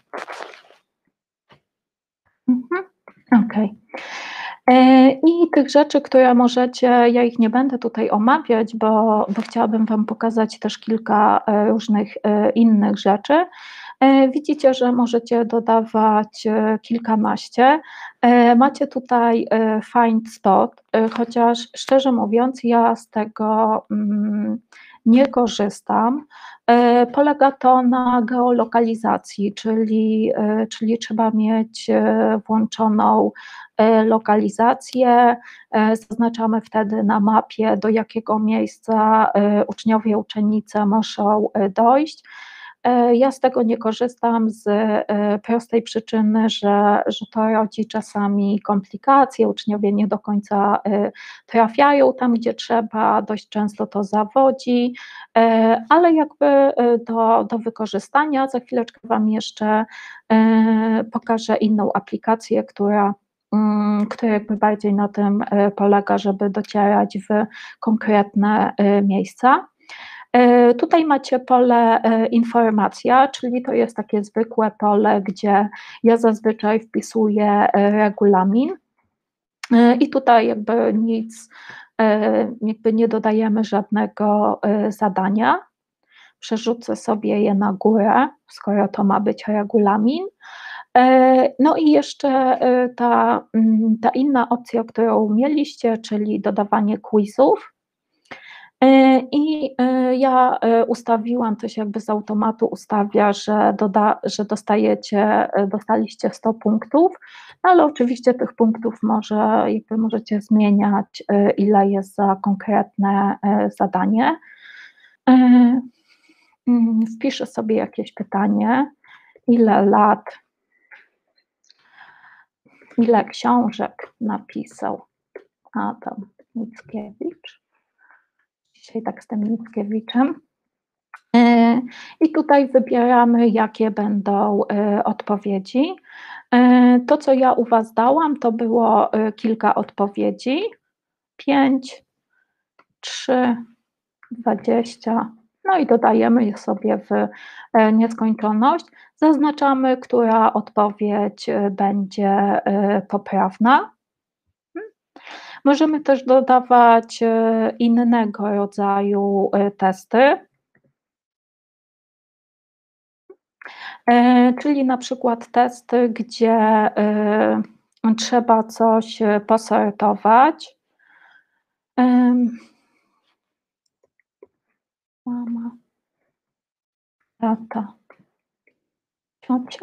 Mhm, okej. E, I tych rzeczy, które możecie, ja ich nie będę tutaj omawiać, bo bo chciałabym wam pokazać też kilka, e, różnych, e, innych rzeczy. E, widzicie, że możecie dodawać, e, kilkanaście. E, macie tutaj, e, find spot, e, chociaż szczerze mówiąc ja z tego, mm, nie korzystam. E, polega to na geolokalizacji, czyli, e, czyli trzeba mieć, e, włączoną, e, lokalizację, e, zaznaczamy wtedy na mapie, do jakiego miejsca, e, uczniowie, uczennice muszą, e, dojść. E, ja z tego nie korzystam z, e, prostej przyczyny, że że to rodzi czasami komplikacje, uczniowie nie do końca, e, trafiają tam, gdzie trzeba, dość często to zawodzi, e, ale jakby, e, do do wykorzystania. Za chwileczkę wam jeszcze, e, pokażę inną aplikację, która, mm, która jakby bardziej na tym, e, polega, żeby docierać w konkretne, e, miejsca. E, Tutaj macie pole, e, informacja, czyli to jest takie zwykłe pole, gdzie ja zazwyczaj wpisuję, e, regulamin. E, I tutaj jakby nic, e, jakby nie dodajemy żadnego, e, zadania. Przerzucę sobie je na górę, skoro to ma być regulamin. E, No i jeszcze, e, ta, mm, ta inna opcja, którą mieliście, czyli dodawanie quizów. E, I, e, ja, e, ustawiłam, to się jakby z automatu ustawia, że doda że dostajecie, e, dostaliście sto punktów, no ale oczywiście tych punktów może jakby możecie zmieniać, e, ile jest za konkretne, e, zadanie. E, mm, Wpiszę sobie jakieś pytanie. Ile lat ile książek napisał Adam Mickiewicz? Dzisiaj tak z tym Mickiewiczem. E, I tutaj wybieramy, jakie będą, e, odpowiedzi. E, To, co ja u was dałam, to było, e, kilka odpowiedzi. pięć, trzy, dwadzieścia, no i dodajemy je sobie w, e, nieskończoność. Zaznaczamy, która odpowiedź, e, będzie, e, poprawna. Mhm. Możemy też dodawać, e, innego rodzaju, e, testy. E, czyli na przykład testy, gdzie, e, trzeba coś, e, posortować. Em. Mama, tata, ciocia.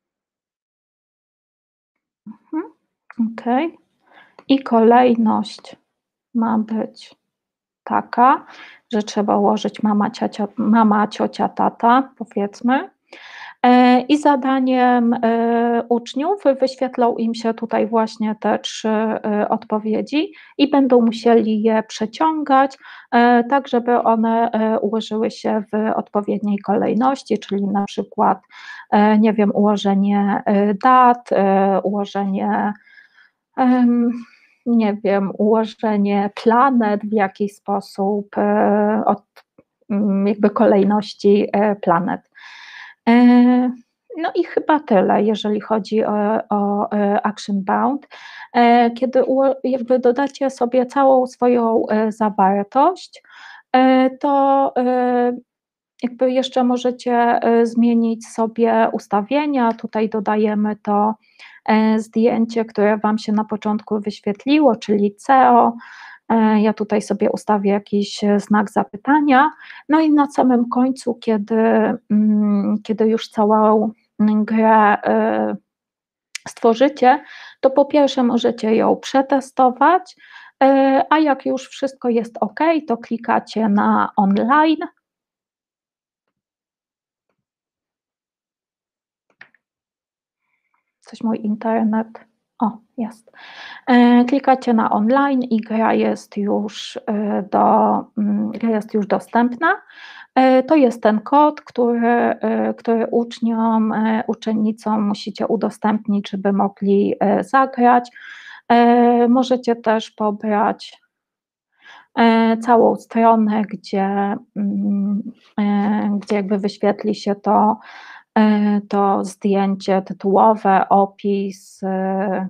Mhm, okej. I kolejność ma być taka, że trzeba ułożyć mama, ciocia mama, ciocia, tata, powiedzmy. E, I zadaniem e, uczniów wyświetlą im się tutaj właśnie te trzy e, odpowiedzi i będą musieli je przeciągać, e, tak żeby one e, ułożyły się w odpowiedniej kolejności, czyli na przykład, e, nie wiem, ułożenie e, dat, e, ułożenie, em, nie wiem, ułożenie planet w jakiś sposób, e, od mm, jakby kolejności e, planet. E, No i chyba tyle, jeżeli chodzi o, o e, Action Bound. E, Kiedy uło- jakby dodacie sobie całą swoją e, zawartość, e, to e, jakby jeszcze możecie e, zmienić sobie ustawienia. Tutaj dodajemy to e, zdjęcie, które Wam się na początku wyświetliło, czyli C E O. E, Ja tutaj sobie ustawię jakiś e, znak zapytania. No i na samym końcu, kiedy, mm, kiedy już całą mm, grę e, stworzycie, to po pierwsze możecie ją przetestować, e, a jak już wszystko jest OK, to klikacie na online. Coś mój internet. O, jest. E, Klikacie na online i gra jest już, e, do, mm, gra jest już dostępna. E, To jest ten kod, który, e, który uczniom, e, uczennicom musicie udostępnić, żeby mogli e, zagrać. E, Możecie też pobrać e, całą stronę, gdzie, mm, e, gdzie jakby wyświetli się to, e, to zdjęcie tytułowe, opis, e,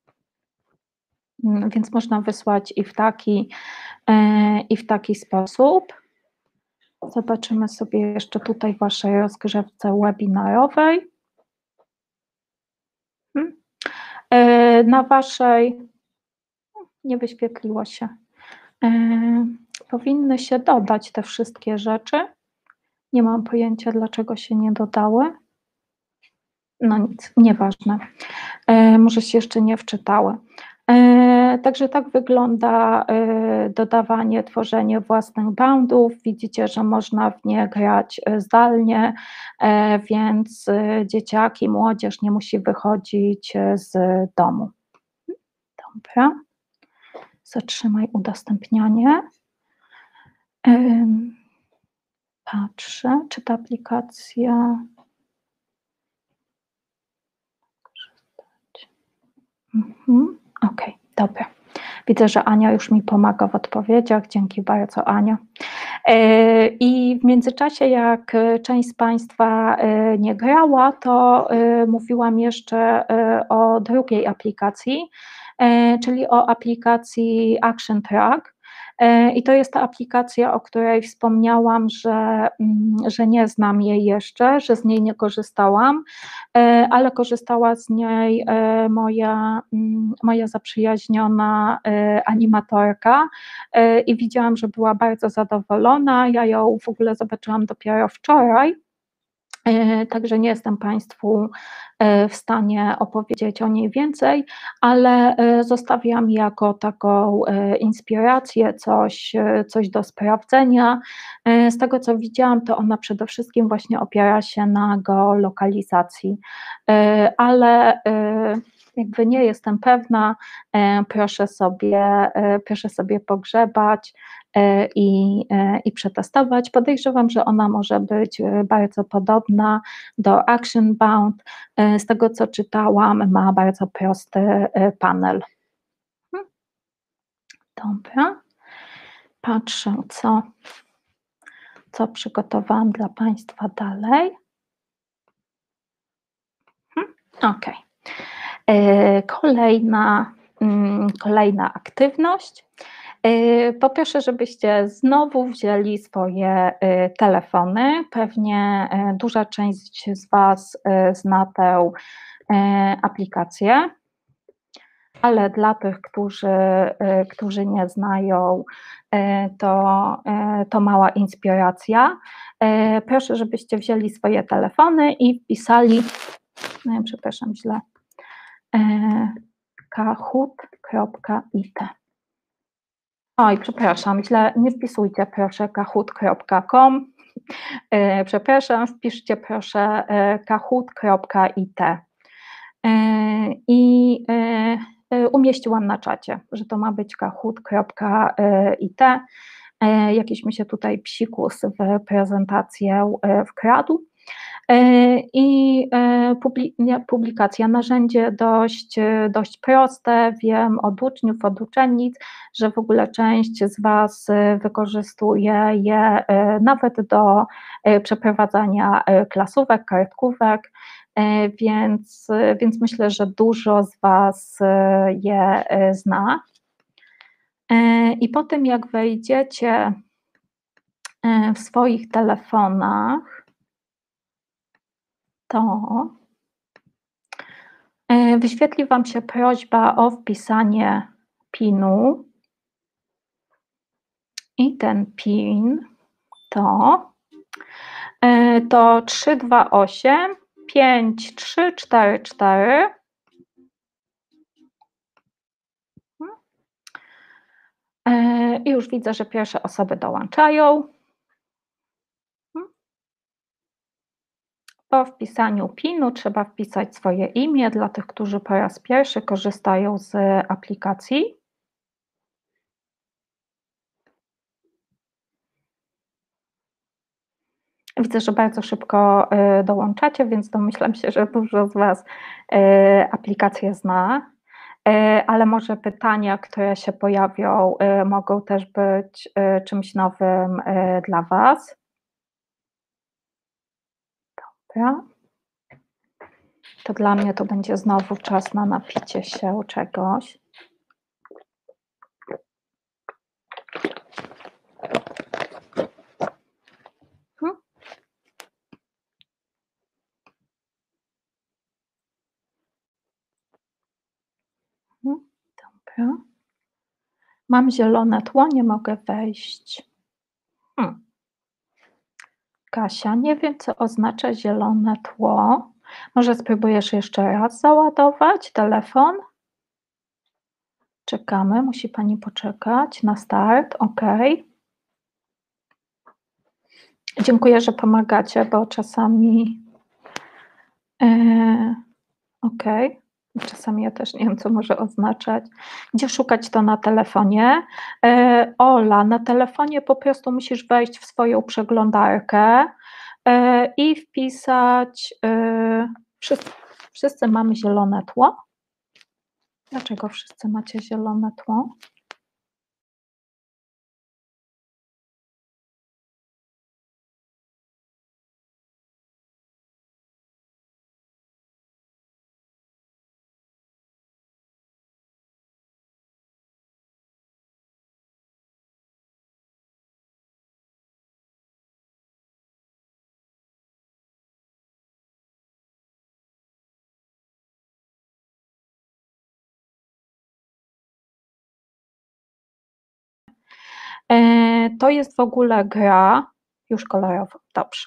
mm, więc można wysłać i w taki, e, i w taki sposób. Zobaczymy sobie jeszcze tutaj w Waszej rozgrzewce webinarowej. Hmm. E, Na Waszej nie wyświetliło się. E, Powinny się dodać te wszystkie rzeczy. Nie mam pojęcia, dlaczego się nie dodały. No nic, nieważne. E, Może się jeszcze nie wczytały. E, Także tak wygląda e, dodawanie, tworzenie własnych boundów. Widzicie, że można w nie grać e, zdalnie, e, więc e, dzieciaki, młodzież nie musi wychodzić e, z domu. Dobra. Zatrzymaj udostępnianie. Em, Patrzę, czy ta aplikacja. Mhm. Okej, dobra. Widzę, że Ania już mi pomaga w odpowiedziach. Dzięki bardzo, Ania. E, I w międzyczasie, jak e, część z Państwa e, nie grała, to e, mówiłam jeszcze e, o drugiej aplikacji, e, czyli o aplikacji Action Track. E, I to jest ta aplikacja, o której wspomniałam, że, mm, że nie znam jej jeszcze, że z niej nie korzystałam, e, ale korzystała z niej e, moja, mm, moja zaprzyjaźniona e, animatorka e, i widziałam, że była bardzo zadowolona. Ja ją w ogóle zobaczyłam dopiero wczoraj. E, Także nie jestem Państwu e, w stanie opowiedzieć o niej więcej, ale e, zostawiam jako taką e, inspirację, coś, e, coś do sprawdzenia. E, Z tego co widziałam, to ona przede wszystkim właśnie opiera się na geolokalizacji, E, ale e, jakby nie jestem pewna, e, proszę sobie, e, proszę sobie pogrzebać e, i, e, i przetestować. Podejrzewam, że ona może być e, bardzo podobna do Action Bound. E, Z tego co czytałam, ma bardzo prosty e, panel. Hmm, Dobra, patrzę, co, co przygotowałam dla Państwa dalej. Hmm, Ok. E, Kolejna, mm, kolejna aktywność. E, Po pierwsze, żebyście znowu wzięli swoje e, telefony. Pewnie e, duża część z Was e, zna tę e, aplikację, ale dla tych, którzy, e, którzy nie znają, e, to, e, to mała inspiracja. E, Proszę, żebyście wzięli swoje telefony i wpisali, no, przepraszam, źle, kahoot kropka it. Oj, przepraszam, źle, nie wpisujcie proszę kahoot kropka com, Przepraszam, wpiszcie proszę kahoot kropka it. I umieściłam na czacie, że to ma być kahoot kropka it. Jakiś mi się tutaj psikus w prezentację wkradł. I publikacja, narzędzie dość, dość proste, wiem od uczniów, od uczennic, że w ogóle część z Was wykorzystuje je nawet do przeprowadzania klasówek, kartkówek, więc, więc myślę, że dużo z Was je zna. I po tym, jak wejdziecie w swoich telefonach, to wyświetli Wam się prośba o wpisanie pinu i ten pin to, to trzy dwa osiem pięć trzy cztery cztery. I już widzę, że pierwsze osoby dołączają. Po wpisaniu pinu trzeba wpisać swoje imię dla tych, którzy po raz pierwszy korzystają z aplikacji. Widzę, że bardzo szybko dołączacie, więc domyślam się, że dużo z Was aplikację zna, ale może pytania, które się pojawią, mogą też być czymś nowym dla Was. Dobra. To dla mnie to będzie znowu czas na napicie się czegoś. Hmm. Hmm. Dobra. Mam zielone tło, nie mogę wejść. Hmm. Kasia, nie wiem, co oznacza zielone tło. Może spróbujesz jeszcze raz załadować telefon? Czekamy, musi Pani poczekać na start. OK. Dziękuję, że pomagacie, bo czasami... Yy, OK. Czasami ja też nie wiem, co może oznaczać. Gdzie szukać to na telefonie? Yy, Ola, na telefonie po prostu musisz wejść w swoją przeglądarkę yy, i wpisać... Yy, wszyscy, wszyscy mamy zielone tło. Dlaczego wszyscy macie zielone tło? To jest w ogóle gra, już kolorowo, dobrze.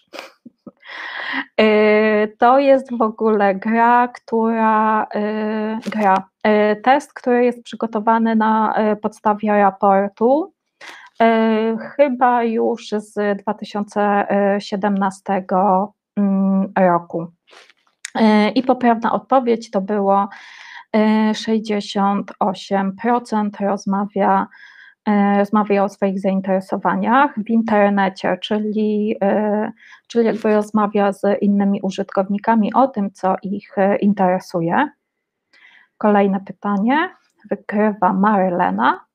To jest w ogóle gra, która, gra, test, który jest przygotowany na podstawie raportu, chyba już z dwa tysiące siedemnastego roku. I poprawna odpowiedź to było sześćdziesiąt osiem procent rozmawia rozmawia o swoich zainteresowaniach w internecie, czyli, czyli jakby rozmawia z innymi użytkownikami o tym, co ich interesuje. Kolejne pytanie. Wygrywa Marlena,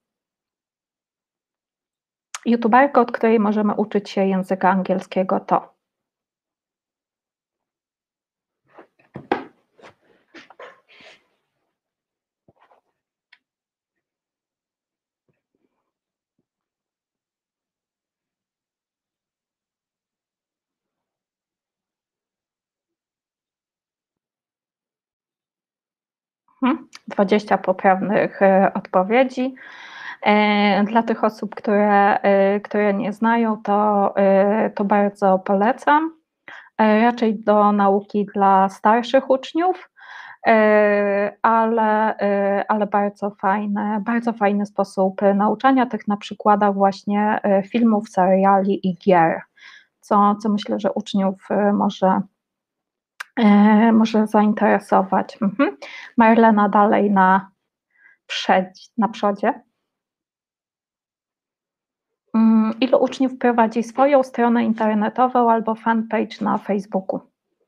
youtuberka, od której możemy uczyć się języka angielskiego to. dwadzieścia poprawnych odpowiedzi. Dla tych osób, które, które nie znają, to, to bardzo polecam. Raczej do nauki dla starszych uczniów, ale, ale bardzo fajny, bardzo fajny sposób nauczania tych na przykładach właśnie filmów, seriali i gier. co, co myślę, że uczniów może, może zainteresować. Mhm. Marlena dalej na, przed, na przodzie. Ilu uczniów prowadzi swoją stronę internetową albo fanpage na Facebooku?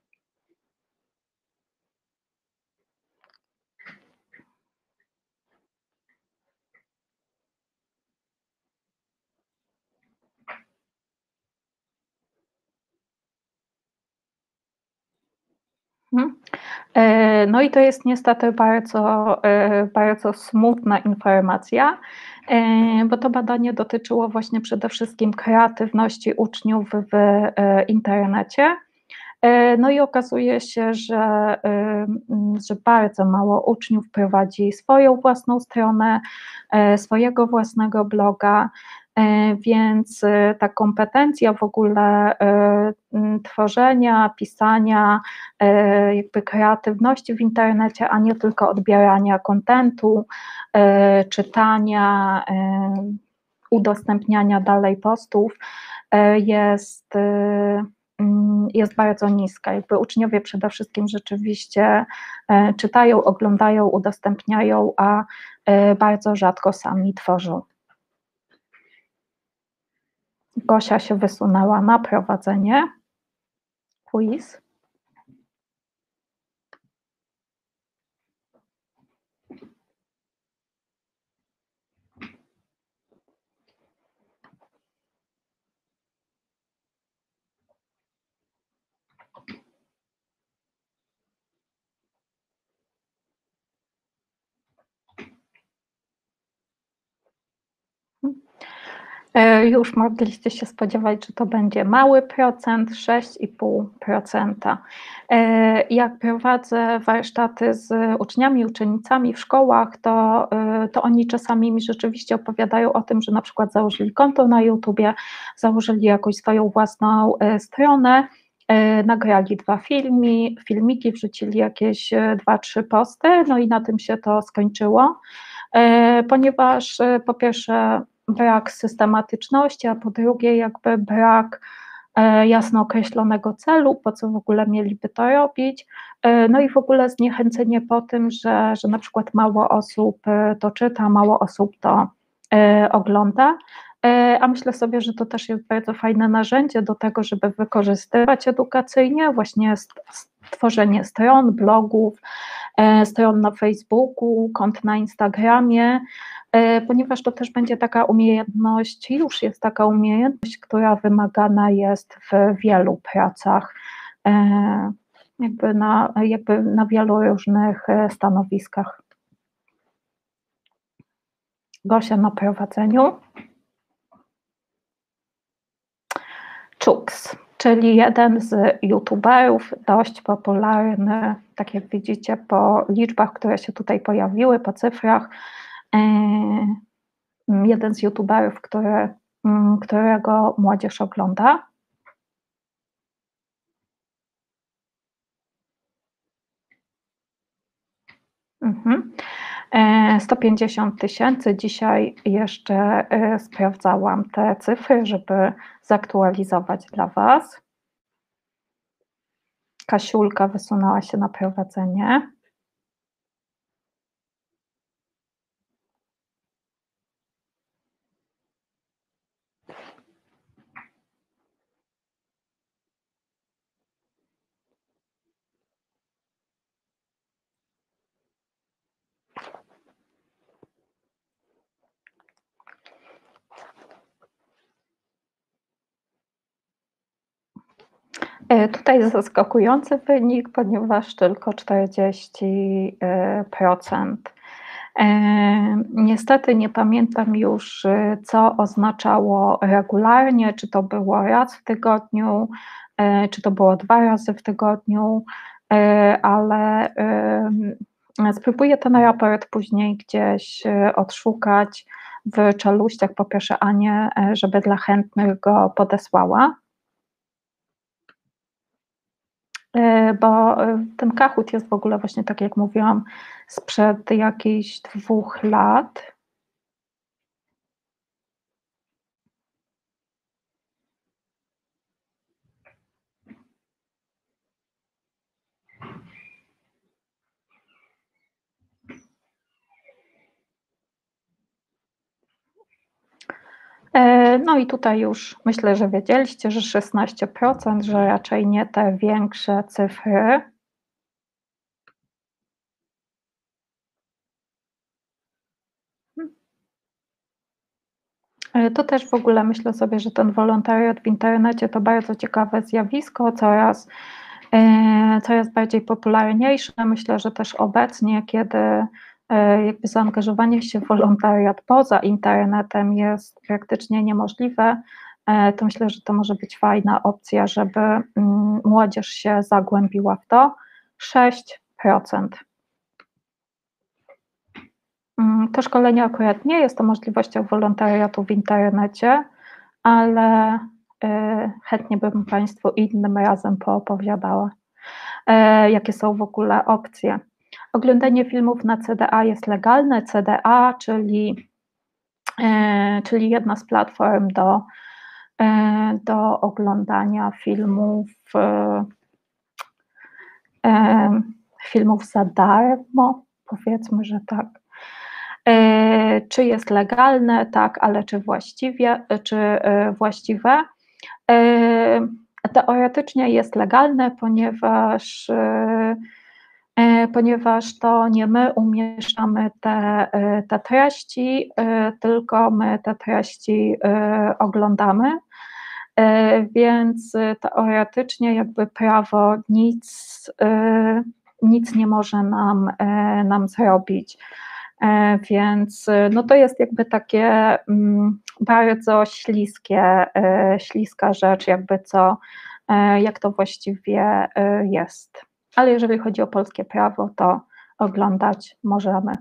No i to jest niestety bardzo, bardzo smutna informacja, bo to badanie dotyczyło właśnie przede wszystkim kreatywności uczniów w internecie. No i okazuje się, że, że bardzo mało uczniów prowadzi swoją własną stronę, swojego własnego bloga, więc ta kompetencja w ogóle tworzenia, pisania, jakby kreatywności w internecie, a nie tylko odbierania kontentu, czytania, udostępniania dalej postów jest jest bardzo niska. Jakby uczniowie przede wszystkim rzeczywiście czytają, oglądają, udostępniają, a bardzo rzadko sami tworzą. Gosia się wysunęła na prowadzenie. Quiz. Już mogliście się spodziewać, że to będzie mały procent, sześć i pół procent. Jak prowadzę warsztaty z uczniami, uczennicami w szkołach, to, to oni czasami mi rzeczywiście opowiadają o tym, że na przykład założyli konto na YouTubie, założyli jakąś swoją własną stronę, nagrali dwa filmi, filmiki, wrzucili jakieś dwa, trzy posty, no i na tym się to skończyło, ponieważ po pierwsze brak systematyczności, a po drugie jakby brak jasno określonego celu, po co w ogóle mieliby to robić, no i w ogóle zniechęcenie po tym, że, że na przykład mało osób to czyta, mało osób to ogląda, a myślę sobie, że to też jest bardzo fajne narzędzie do tego, żeby wykorzystywać edukacyjnie właśnie tworzenie stron, blogów, stron na Facebooku, kont na Instagramie, ponieważ to też będzie taka umiejętność, już jest taka umiejętność, która wymagana jest w wielu pracach, jakby na, jakby na wielu różnych stanowiskach. Gosia na prowadzeniu. Czux, czyli jeden z youtuberów, dość popularny, tak jak widzicie po liczbach, które się tutaj pojawiły, po cyfrach, jeden z youtuberów, który, którego młodzież ogląda. Mhm. sto pięćdziesiąt tysięcy, dzisiaj jeszcze sprawdzałam te cyfry, żeby zaktualizować dla Was. Kasiulka wysunęła się na prowadzenie. Tutaj zaskakujący wynik, ponieważ tylko czterdzieści procent. Niestety nie pamiętam już, co oznaczało regularnie, czy to było raz w tygodniu, czy to było dwa razy w tygodniu, ale spróbuję ten raport później gdzieś odszukać w czeluściach, poproszę Anię, żeby dla chętnych go podesłała. Bo ten Kahoot jest w ogóle właśnie, tak jak mówiłam, sprzed jakichś dwóch lat. No i tutaj już myślę, że wiedzieliście, że szesnaście procent, że raczej nie te większe cyfry. To też w ogóle myślę sobie, że ten wolontariat w internecie to bardzo ciekawe zjawisko, coraz, coraz bardziej popularniejsze. Myślę, że też obecnie, kiedy jakby zaangażowanie się w wolontariat poza internetem jest praktycznie niemożliwe, to myślę, że to może być fajna opcja, żeby młodzież się zagłębiła w to. sześć procent. To szkolenie akurat nie jest to możliwością wolontariatu w internecie, ale chętnie bym Państwu innym razem poopowiadała, jakie są w ogóle opcje. Oglądanie filmów na C D A jest legalne. C D A, czyli, czyli jedna z platform do, do oglądania filmów, filmów za darmo, powiedzmy, że tak. Czy jest legalne? Tak, ale czy właściwie, czy właściwe? Teoretycznie jest legalne, ponieważ, ponieważ to nie my umieszczamy te, te treści, tylko my te treści oglądamy, więc teoretycznie jakby prawo nic, nic nie może nam, nam zrobić. Więc no to jest jakby takie bardzo śliskie, śliska rzecz, jakby co, jak to właściwie jest. Ale jeżeli chodzi o polskie prawo, to oglądać możemy.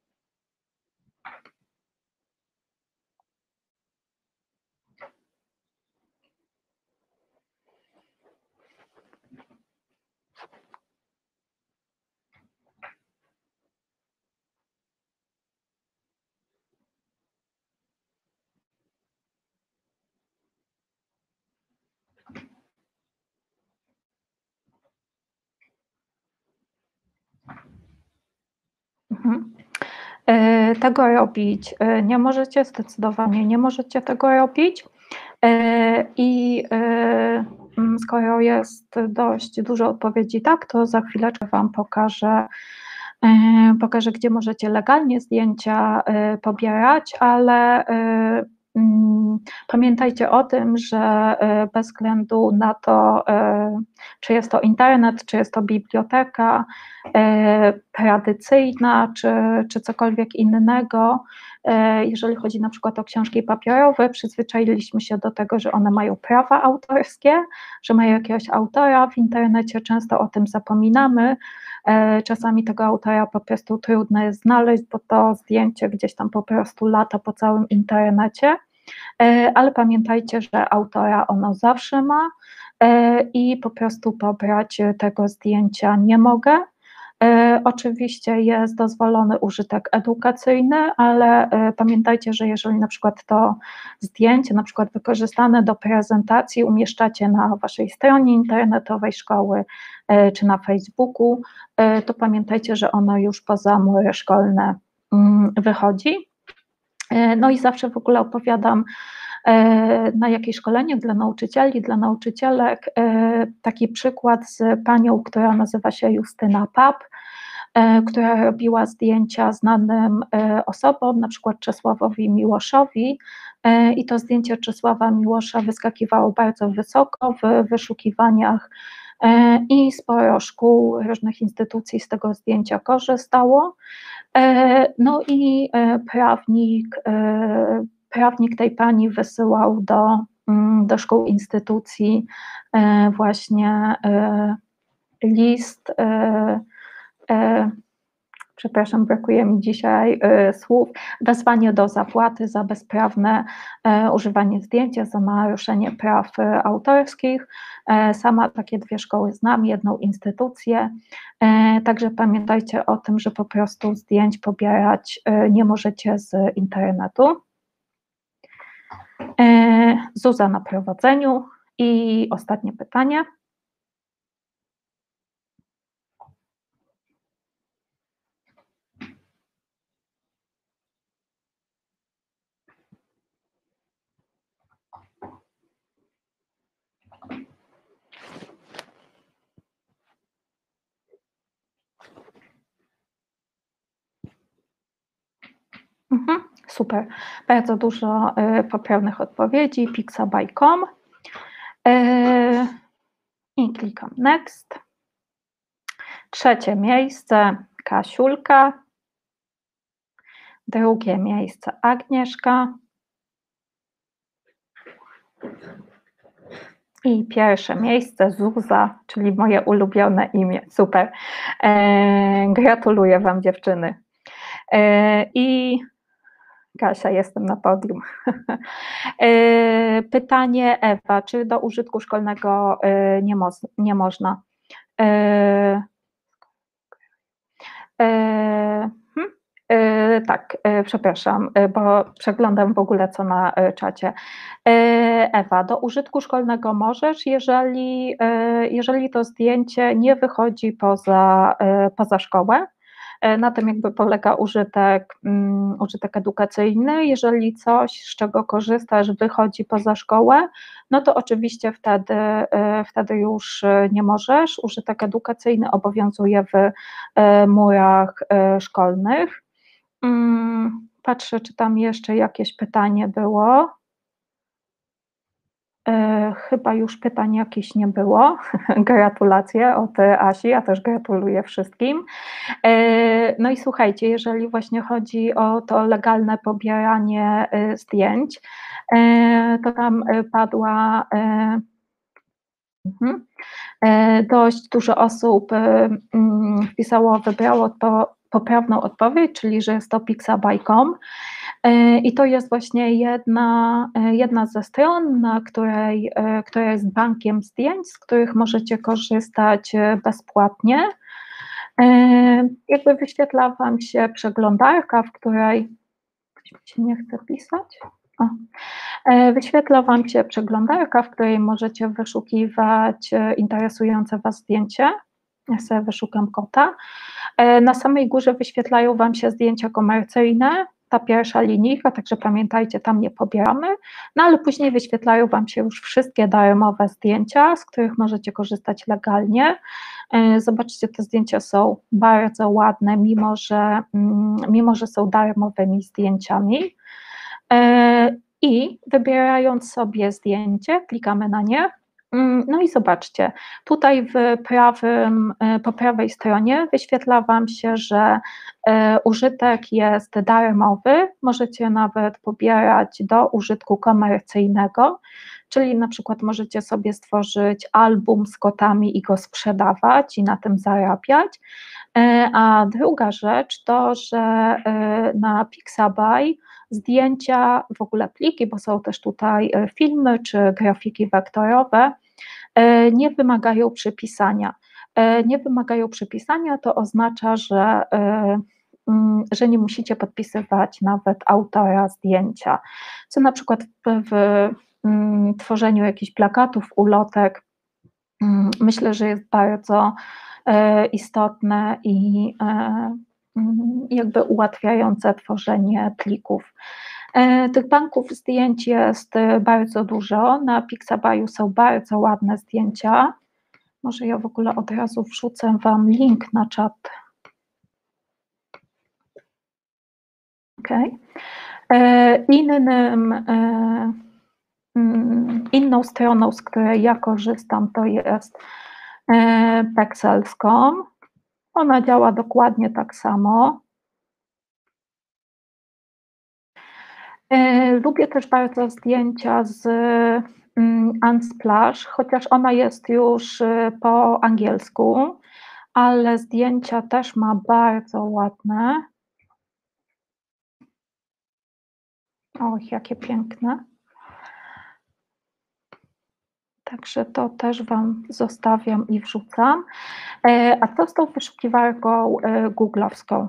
Mhm. Tego robić nie możecie, zdecydowanie nie możecie tego robić. I skoro jest dość dużo odpowiedzi tak, to za chwileczkę Wam pokażę, pokażę, gdzie możecie legalnie zdjęcia pobierać, ale pamiętajcie o tym, że bez względu na to, czy jest to internet, czy jest to biblioteka tradycyjna, czy, czy cokolwiek innego, jeżeli chodzi na przykład o książki papierowe, przyzwyczailiśmy się do tego, że one mają prawa autorskie, że mają jakiegoś autora. W internecie często o tym zapominamy. Czasami tego autora po prostu trudno jest znaleźć, bo to zdjęcie gdzieś tam po prostu lata po całym internecie, ale pamiętajcie, że autora ono zawsze ma i po prostu pobrać tego zdjęcia nie mogę. Oczywiście jest dozwolony użytek edukacyjny, ale pamiętajcie, że jeżeli na przykład to zdjęcie, na przykład wykorzystane do prezentacji umieszczacie na Waszej stronie internetowej szkoły czy na Facebooku, to pamiętajcie, że ono już poza mury szkolne wychodzi. No i zawsze w ogóle opowiadam na jakieś szkolenie dla nauczycieli, dla nauczycielek taki przykład z panią, która nazywa się Justyna Pap, która robiła zdjęcia znanym osobom, na przykład Czesławowi Miłoszowi, i to zdjęcie Czesława Miłosza wyskakiwało bardzo wysoko w wyszukiwaniach i sporo szkół, różnych instytucji z tego zdjęcia korzystało. No i prawnik, prawnik tej pani wysyłał do, do szkół, instytucji właśnie list, przepraszam, brakuje mi dzisiaj słów, wezwanie do zapłaty za bezprawne używanie zdjęcia, za naruszenie praw autorskich. Sama takie dwie szkoły znam, jedną instytucję, także pamiętajcie o tym, że po prostu zdjęć pobierać nie możecie z internetu. Zuza na prowadzeniu. I ostatnie pytanie. Super, bardzo dużo y, poprawnych odpowiedzi, pixabay kropka com y, i klikam next. Trzecie miejsce Kasiulka, drugie miejsce Agnieszka i pierwsze miejsce Zuza, czyli moje ulubione imię. Super, e, gratuluję Wam dziewczyny. E, I Kasia, jestem na podium. E, pytanie Ewa, czy do użytku szkolnego e, nie, mo nie można? E, e, hmm? e, tak, e, przepraszam, e, bo przeglądam w ogóle co na e, czacie. E, Ewa, do użytku szkolnego możesz, jeżeli, e, jeżeli to zdjęcie nie wychodzi poza, e, poza szkołę. Na tym jakby polega użytek, um, użytek edukacyjny. Jeżeli coś, z czego korzystasz, wychodzi poza szkołę, no to oczywiście wtedy, wtedy już nie możesz. Użytek edukacyjny obowiązuje w murach szkolnych. Um, patrzę, czy tam jeszcze jakieś pytanie było. E, chyba już pytań jakichś nie było. Gratulacje od Asi, ja też gratuluję wszystkim. E, no i słuchajcie, jeżeli właśnie chodzi o to legalne pobieranie e, zdjęć, e, to tam e, padła e, mhm, e, dość dużo osób e, mm, wpisało, wybrało to poprawną odpowiedź, czyli że jest to pixabay kropka com. I to jest właśnie jedna, jedna ze stron, na której, która jest bankiem zdjęć, z których możecie korzystać bezpłatnie. Jakby wyświetla Wam się przeglądarka, w której ktoś mi się nie chce pisać. O. Wyświetla Wam się przeglądarka, w której możecie wyszukiwać interesujące Was zdjęcie. Ja sobie wyszukam kota. Na samej górze wyświetlają Wam się zdjęcia komercyjne, ta pierwsza linijka, także pamiętajcie, tam nie pobieramy, no ale później wyświetlają Wam się już wszystkie darmowe zdjęcia, z których możecie korzystać legalnie. Zobaczcie, te zdjęcia są bardzo ładne, mimo że, mimo że są darmowymi zdjęciami. I wybierając sobie zdjęcie, klikamy na nie. No i zobaczcie, tutaj w prawym, po prawej stronie wyświetla Wam się, że użytek jest darmowy, możecie nawet pobierać do użytku komercyjnego, czyli na przykład możecie sobie stworzyć album z kotami i go sprzedawać i na tym zarabiać. A druga rzecz to, że na Pixabay zdjęcia, w ogóle pliki, bo są też tutaj filmy czy grafiki wektorowe, nie wymagają przypisania. Nie wymagają przypisania, to oznacza, że, że nie musicie podpisywać nawet autora zdjęcia, co na przykład w, w tworzeniu jakichś plakatów, ulotek myślę, że jest bardzo istotne i jakby ułatwiające tworzenie plików. Tych banków zdjęć jest bardzo dużo, na Pixabayu są bardzo ładne zdjęcia. Może ja w ogóle od razu wrzucę Wam link na czat. Okay. Innym, inną stroną, z której ja korzystam, to jest pexels kropka com. Ona działa dokładnie tak samo. Lubię też bardzo zdjęcia z Unsplash, chociaż ona jest już po angielsku, ale zdjęcia też ma bardzo ładne. O, jakie piękne. Także to też Wam zostawiam i wrzucam. A co z tą wyszukiwarką googlowską?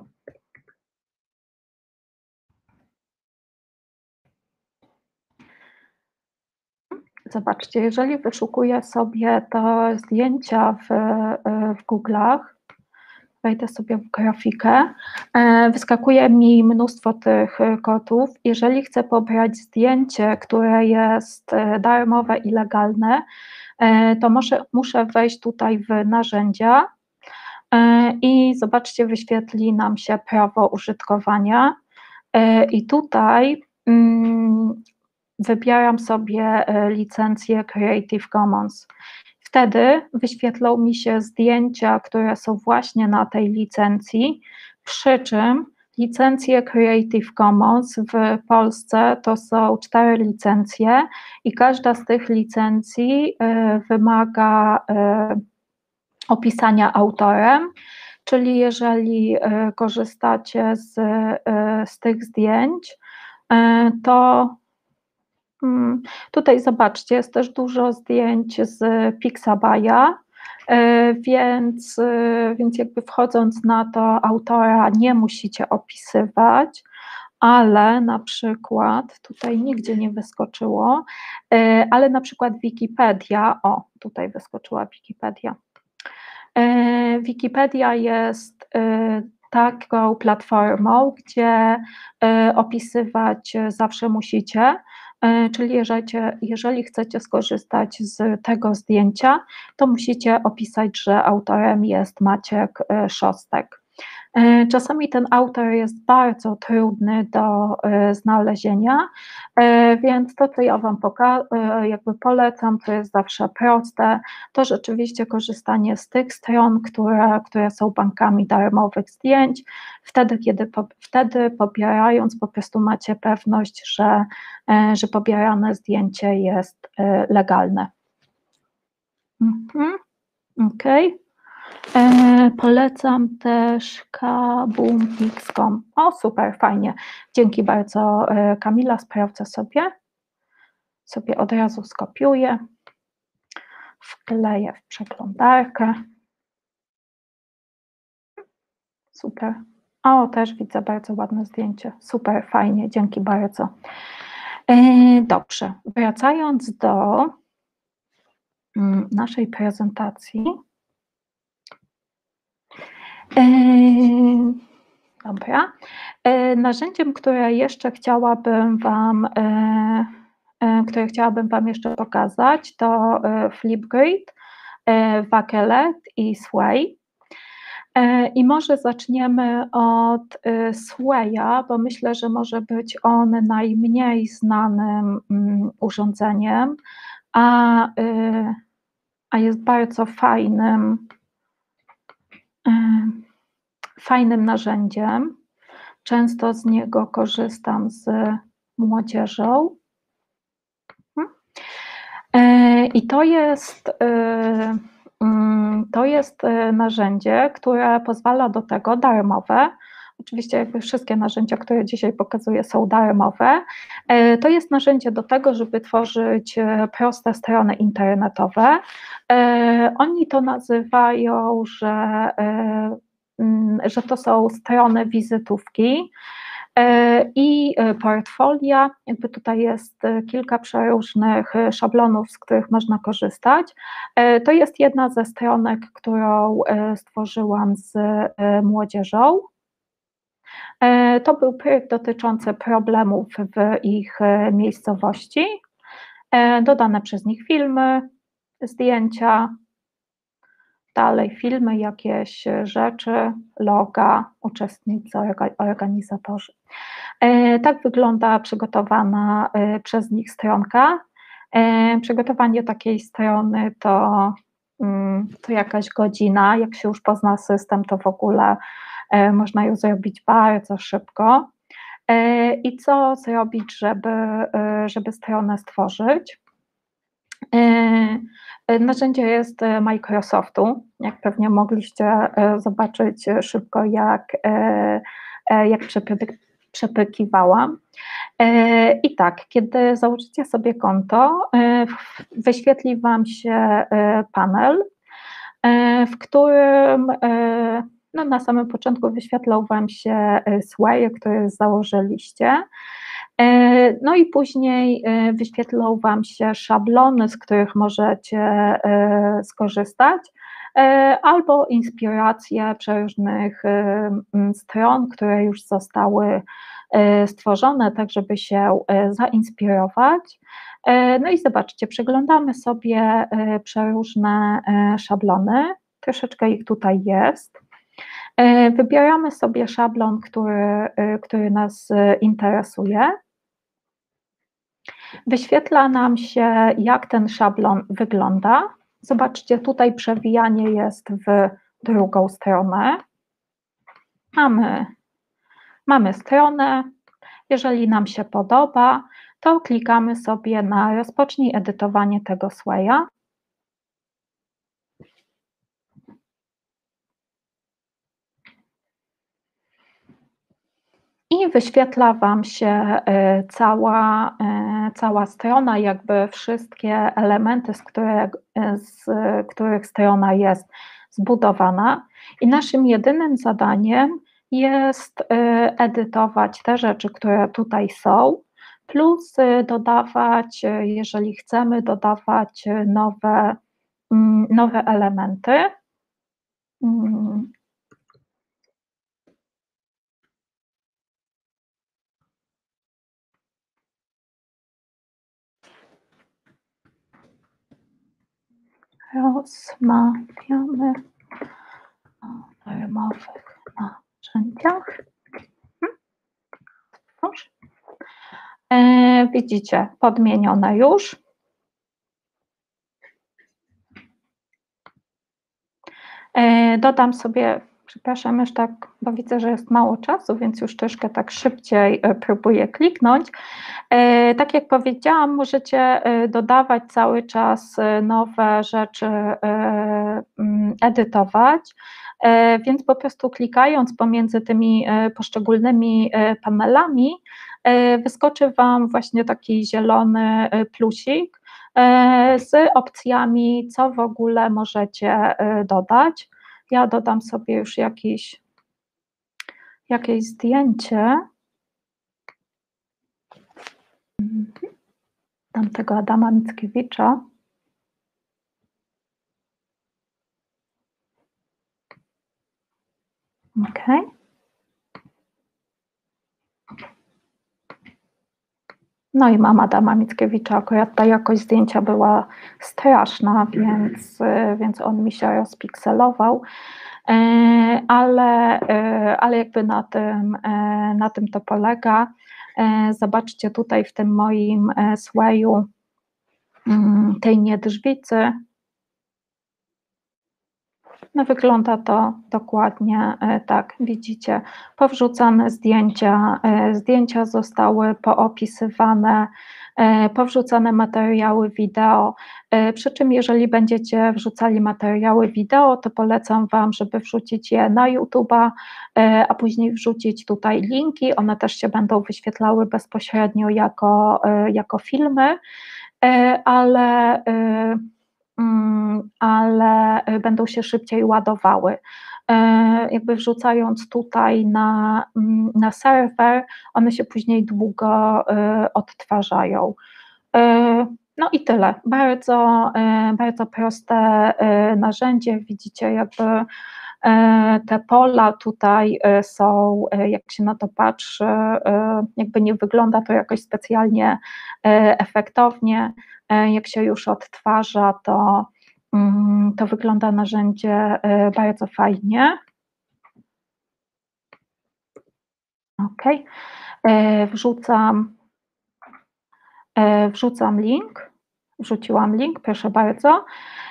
Zobaczcie, jeżeli wyszukuję sobie te zdjęcia w, w Google'ach, wejdę sobie w grafikę, wyskakuje mi mnóstwo tych kodów. Jeżeli chcę pobrać zdjęcie, które jest darmowe i legalne, to muszę, muszę wejść tutaj w narzędzia i zobaczcie, wyświetli nam się prawo użytkowania. I tutaj wybieram sobie licencję Creative Commons. Wtedy wyświetlą mi się zdjęcia, które są właśnie na tej licencji, przy czym licencje Creative Commons w Polsce to są cztery licencje i każda z tych licencji wymaga opisania autorem, czyli jeżeli korzystacie z, z tych zdjęć, to tutaj zobaczcie, jest też dużo zdjęć z Pixabay'a, więc, więc jakby wchodząc na to autora nie musicie opisywać, ale na przykład, tutaj nigdzie nie wyskoczyło, ale na przykład Wikipedia, o tutaj wyskoczyła Wikipedia. Wikipedia jest taką platformą, gdzie opisywać zawsze musicie, czyli jeżeli, jeżeli chcecie skorzystać z tego zdjęcia, to musicie opisać, że autorem jest Maciek Szostek. Czasami ten autor jest bardzo trudny do znalezienia, więc to, co ja Wam jakby polecam, to jest zawsze proste, to rzeczywiście korzystanie z tych stron, które, które są bankami darmowych zdjęć, wtedy, kiedy wtedy pobierając po prostu macie pewność, że, że pobierane zdjęcie jest legalne. Mhm. Okej. Okay. E, polecam też kaboom kropka x kropka com. O, super, fajnie. Dzięki bardzo, e, Kamila, sprawdzę sobie. Sobie od razu skopiuję. Wkleję w przeglądarkę. Super. O, też widzę bardzo ładne zdjęcie. Super, fajnie, dzięki bardzo. E, dobrze, wracając do mm, naszej prezentacji. Dobra. Narzędziem, które jeszcze chciałabym Wam, które chciałabym Wam jeszcze pokazać, to Flipgrid, Wakelet i Sway. I może zaczniemy od Swaya, bo myślę, że może być on najmniej znanym urządzeniem, a, a jest bardzo fajnym fajnym narzędziem. Często z niego korzystam z młodzieżą. I to jest, to jest narzędzie, które pozwala do tego, darmowe. Oczywiście jakby wszystkie narzędzia, które dzisiaj pokazuję, są darmowe. To jest narzędzie do tego, żeby tworzyć proste strony internetowe. Oni to nazywają, że, że to są strony wizytówki i portfolia. Jakby tutaj jest kilka przeróżnych szablonów, z których można korzystać. To jest jedna ze stronek, którą stworzyłam z młodzieżą. To był projekt dotyczący problemów w ich miejscowości, dodane przez nich filmy, zdjęcia, dalej filmy, jakieś rzeczy, loga, uczestnicy, organizatorzy. Tak wygląda przygotowana przez nich stronka. Przygotowanie takiej strony to, to jakaś godzina, jak się już pozna system, to w ogóle można ją zrobić bardzo szybko. I co zrobić, żeby, żeby stronę stworzyć? Narzędzie jest Microsoftu, jak pewnie mogliście zobaczyć szybko, jak, jak przepykiwałam. I tak, kiedy założycie sobie konto, wyświetli Wam się panel, w którym no, na samym początku wyświetlał Wam się Sway, który założyliście. No i później wyświetlą Wam się szablony, z których możecie skorzystać, albo inspiracje przeróżnych stron, które już zostały stworzone, tak żeby się zainspirować. No i zobaczcie, przeglądamy sobie przeróżne szablony, troszeczkę ich tutaj jest. E, Wybieramy sobie szablon, który, y, który nas y, interesuje. Wyświetla nam się, jak ten szablon wygląda. Zobaczcie, tutaj przewijanie jest w drugą stronę. Mamy, mamy stronę. Jeżeli nam się podoba, to klikamy sobie na rozpocznij edytowanie tego swaya. I wyświetla Wam się y, cała, y, cała strona, jakby wszystkie elementy, z, które, z których strona jest zbudowana. I naszym jedynym zadaniem jest y, edytować te rzeczy, które tutaj są, plus y, dodawać, y, jeżeli chcemy, dodawać y, nowe, mm, nowe elementy. Mm. Rozmawiamy o darmowych narzędziach. Już. E, widzicie, podmienione już. E, dodam sobie, przepraszam, już tak, bo widzę, że jest mało czasu, więc już troszkę tak szybciej e, próbuję kliknąć. E, tak jak powiedziałam, możecie e, dodawać cały czas e, nowe rzeczy, e, mm, edytować, e, więc po prostu klikając pomiędzy tymi e, poszczególnymi e, panelami, e, wyskoczy Wam właśnie taki zielony e, plusik e, z opcjami, co w ogóle możecie e, dodać. Ja dodam sobie już jakiś, jakieś zdjęcie. Tamtego Adama Mickiewicza. Ok. No i mam Adama Mickiewicza, akurat ta jakość zdjęcia była straszna, więc, więc on mi się rozpikselował, ale, ale jakby na tym, na tym to polega. Zobaczcie tutaj w tym moim swayu tej niedźwicy. No wygląda to dokładnie tak, widzicie, powrzucane zdjęcia, zdjęcia zostały poopisywane, powrzucane materiały wideo, przy czym jeżeli będziecie wrzucali materiały wideo, to polecam Wam, żeby wrzucić je na YouTube'a, a później wrzucić tutaj linki, one też się będą wyświetlały bezpośrednio jako, jako filmy, ale ale będą się szybciej ładowały. Jakby wrzucając tutaj na, na serwer, one się później długo odtwarzają. No i tyle. Bardzo, bardzo proste narzędzie. Widzicie, jakby te pola tutaj są, jak się na to patrzy, jakby nie wygląda to jakoś specjalnie efektownie. Jak się już odtwarza, to, to wygląda narzędzie bardzo fajnie. Ok. Wrzucam, wrzucam link. Wrzuciłam link, proszę bardzo.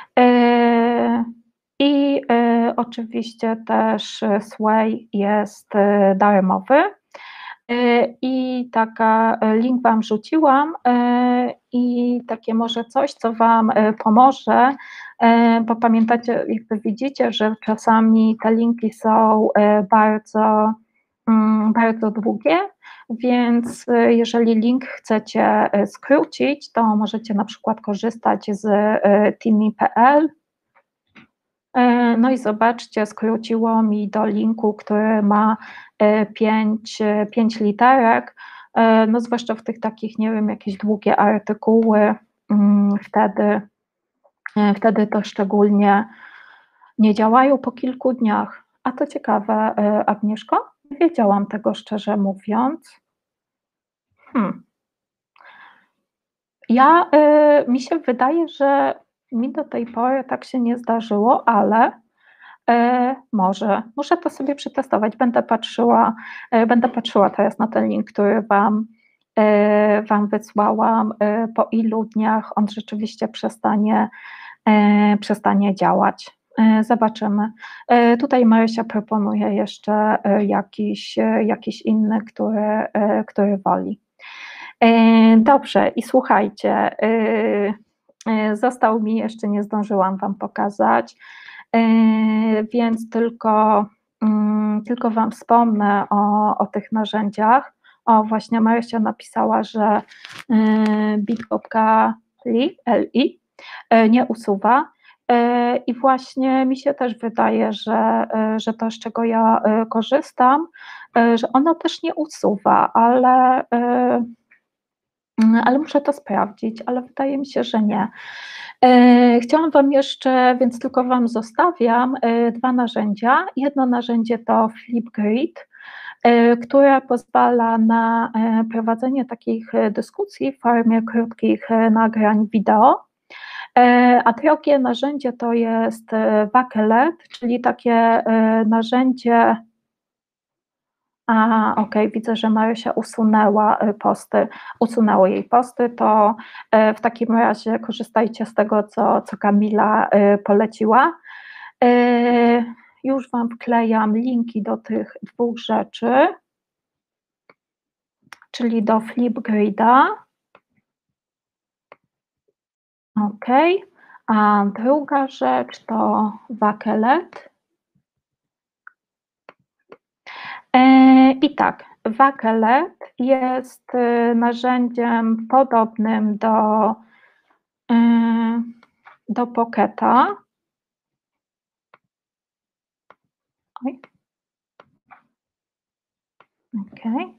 I oczywiście też Sway jest darmowy. I taka link Wam wrzuciłam i takie może coś, co Wam pomoże, bo pamiętacie, jakby widzicie, że czasami te linki są bardzo, bardzo długie, więc jeżeli link chcecie skrócić, to możecie na przykład korzystać z Timi kropka pe el. No i zobaczcie, skróciło mi do linku, który ma pięć, pięć literek, no zwłaszcza w tych takich, nie wiem, jakieś długie artykuły, wtedy, wtedy to szczególnie nie działają po kilku dniach. A to ciekawe, Agnieszko, nie wiedziałam tego, szczerze mówiąc. Hmm. Ja, mi się wydaje, że mi do tej pory tak się nie zdarzyło, ale E, może, muszę to sobie przetestować. Będę patrzyła, e, będę patrzyła teraz na ten link, który Wam, e, wam wysłałam, e, po ilu dniach on rzeczywiście przestanie, e, przestanie działać. E, zobaczymy. E, tutaj Marysia proponuje jeszcze e, jakiś, e, jakiś inny, który, e, który woli. E, dobrze, i słuchajcie, e, e, został mi, jeszcze nie zdążyłam Wam pokazać, Yy, więc tylko, yy, tylko Wam wspomnę o, o tych narzędziach. O, właśnie Marysia napisała, że yy, bit.ly yy, nie usuwa. Yy, I właśnie mi się też wydaje, że, yy, że to, z czego ja yy, korzystam, yy, że ono też nie usuwa, ale, yy, ale muszę to sprawdzić, ale wydaje mi się, że nie. E, Chciałam Wam jeszcze, więc tylko Wam zostawiam e, dwa narzędzia. Jedno narzędzie to Flipgrid, e, które pozwala na e, prowadzenie takich e, dyskusji w formie krótkich e, nagrań wideo. E, A drugie narzędzie to jest e, Wakelet, czyli takie e, narzędzie. A, okej, widzę, że Marysia usunęła y, posty, usunęło jej posty, to y, w takim razie korzystajcie z tego, co, co Kamila y, poleciła. Y, Już Wam wklejam linki do tych dwóch rzeczy, czyli do Flipgrida. Ok, a druga rzecz to Wakelet. I tak, Wakelet jest narzędziem podobnym do, do Pocketa. Oj. Okay.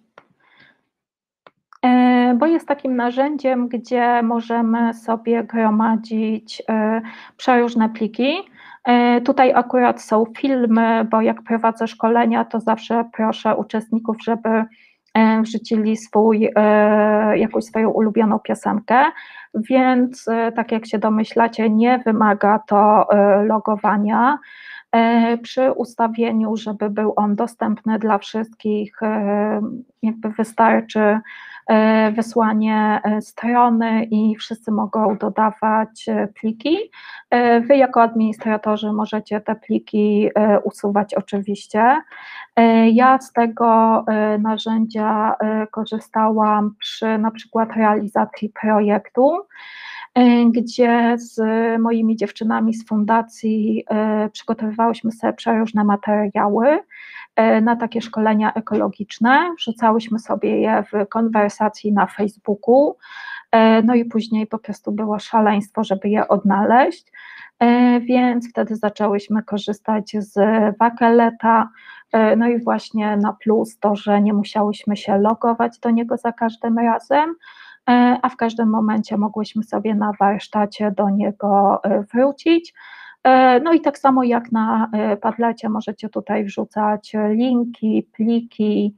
Bo jest takim narzędziem, gdzie możemy sobie gromadzić przeróżne pliki. Tutaj akurat są filmy, bo jak prowadzę szkolenia, to zawsze proszę uczestników, żeby wrzucili swój, jakąś swoją ulubioną piosenkę, więc tak jak się domyślacie, nie wymaga to logowania. Przy ustawieniu, żeby był on dostępny dla wszystkich, jakby wystarczy wysłanie strony i wszyscy mogą dodawać pliki. Wy jako administratorzy możecie te pliki usuwać oczywiście. Ja z tego narzędzia korzystałam przy na przykład realizacji projektu, gdzie z moimi dziewczynami z fundacji przygotowywałyśmy sobie przeróżne materiały na takie szkolenia ekologiczne, wrzucałyśmy sobie je w konwersacji na Facebooku, no i później po prostu było szaleństwo, żeby je odnaleźć, więc wtedy zaczęłyśmy korzystać z Wakeleta, no i właśnie na plus to, że nie musiałyśmy się logować do niego za każdym razem, a w każdym momencie mogłyśmy sobie na warsztacie do niego wrócić. No i tak samo jak na Padlecie możecie tutaj wrzucać linki, pliki,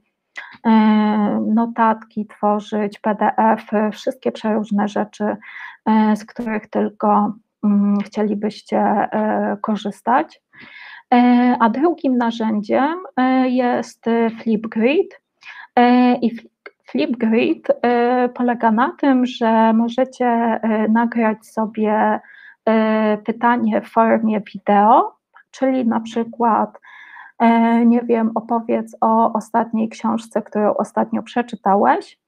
notatki, tworzyć P D F, wszystkie przeróżne rzeczy, z których tylko chcielibyście korzystać. A drugim narzędziem jest Flipgrid i Flipgrid polega na tym, że możecie nagrać sobie pytanie w formie wideo, czyli na przykład, nie wiem, opowiedz o ostatniej książce, którą ostatnio przeczytałeś,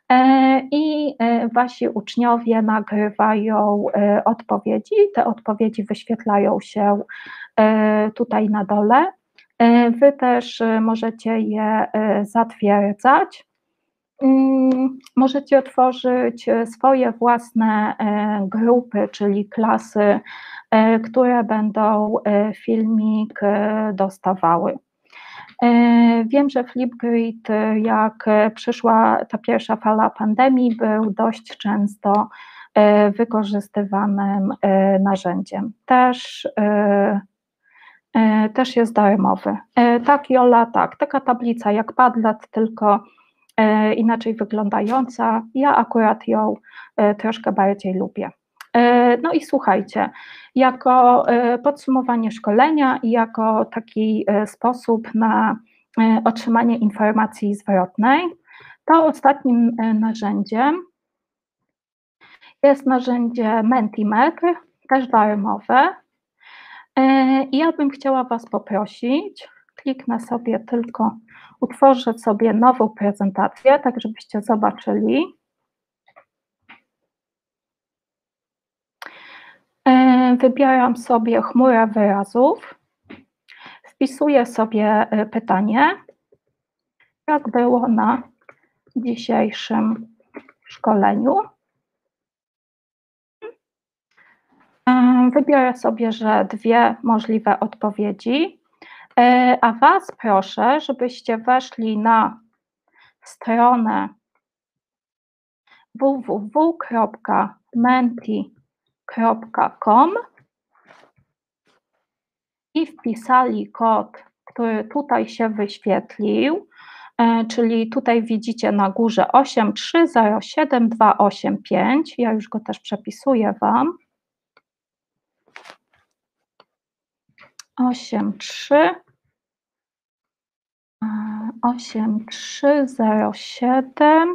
i wasi uczniowie nagrywają odpowiedzi, te odpowiedzi wyświetlają się tutaj na dole. Wy też możecie je zatwierdzać. Możecie tworzyć swoje własne grupy, czyli klasy, które będą filmik dostawały. Wiem, że Flipgrid, jak przyszła ta pierwsza fala pandemii, był dość często wykorzystywanym narzędziem. Też, też jest darmowy. Tak, Jola, tak, taka tablica jak Padlet, tylko inaczej wyglądająca. Ja akurat ją troszkę bardziej lubię. No i słuchajcie, jako podsumowanie szkolenia i jako taki sposób na otrzymanie informacji zwrotnej, to ostatnim narzędziem jest narzędzie Mentimeter, też darmowe. I ja bym chciała Was poprosić, kliknę sobie tylko, utworzę sobie nową prezentację, tak żebyście zobaczyli. Wybieram sobie chmurę wyrazów, wpisuję sobie pytanie, jak było na dzisiejszym szkoleniu. Wybiorę sobie, że dwie możliwe odpowiedzi, a Was proszę, żebyście weszli na stronę w w w kropka menti kropka com i wpisali kod, który tutaj się wyświetlił, czyli tutaj widzicie na górze osiem trzy zero siedem dwa osiem pięć, ja już go też przepisuję Wam. osiem trzy osiem trzy zero siedem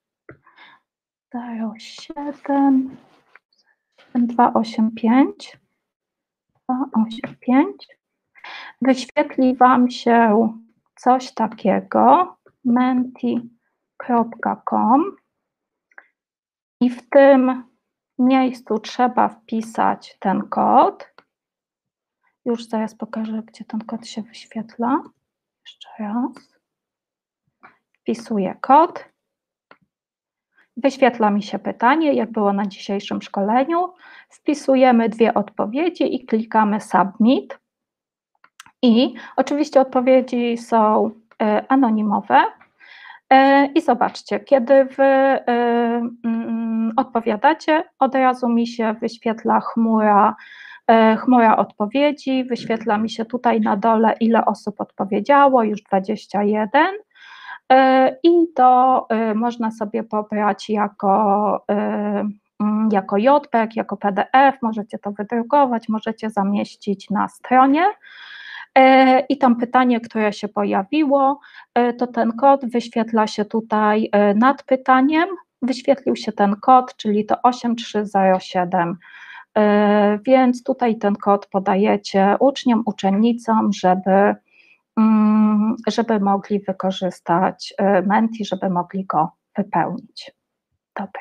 zero siedem dwa osiem pięć dwa osiem pięć. Wyświetli Wam się coś takiego, menti kropka com i w tym miejscu trzeba wpisać ten kod. Już zaraz pokażę, gdzie ten kod się wyświetla. Jeszcze raz. Wpisuję kod. Wyświetla mi się pytanie, jak było na dzisiejszym szkoleniu. Wpisujemy dwie odpowiedzi i klikamy Submit. I oczywiście odpowiedzi są anonimowe. I zobaczcie, kiedy Wy odpowiadacie, od razu mi się wyświetla chmura, chmura odpowiedzi, wyświetla mi się tutaj na dole, ile osób odpowiedziało, już dwadzieścia jeden. I to można sobie pobrać jako, jako J P E G, jako P D F, możecie to wydrukować, możecie zamieścić na stronie. I tam pytanie, które się pojawiło, to ten kod wyświetla się tutaj nad pytaniem, wyświetlił się ten kod, czyli to osiem trzy zero siedem, więc tutaj ten kod podajecie uczniom, uczennicom, żeby, żeby mogli wykorzystać Menti, żeby mogli go wypełnić. Dobra.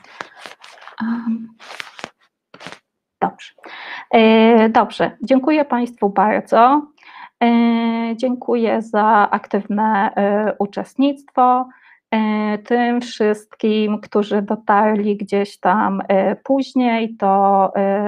Dobrze. Dobrze, dziękuję Państwu bardzo. Dziękuję za aktywne uczestnictwo. Tym wszystkim, którzy dotarli gdzieś tam później, to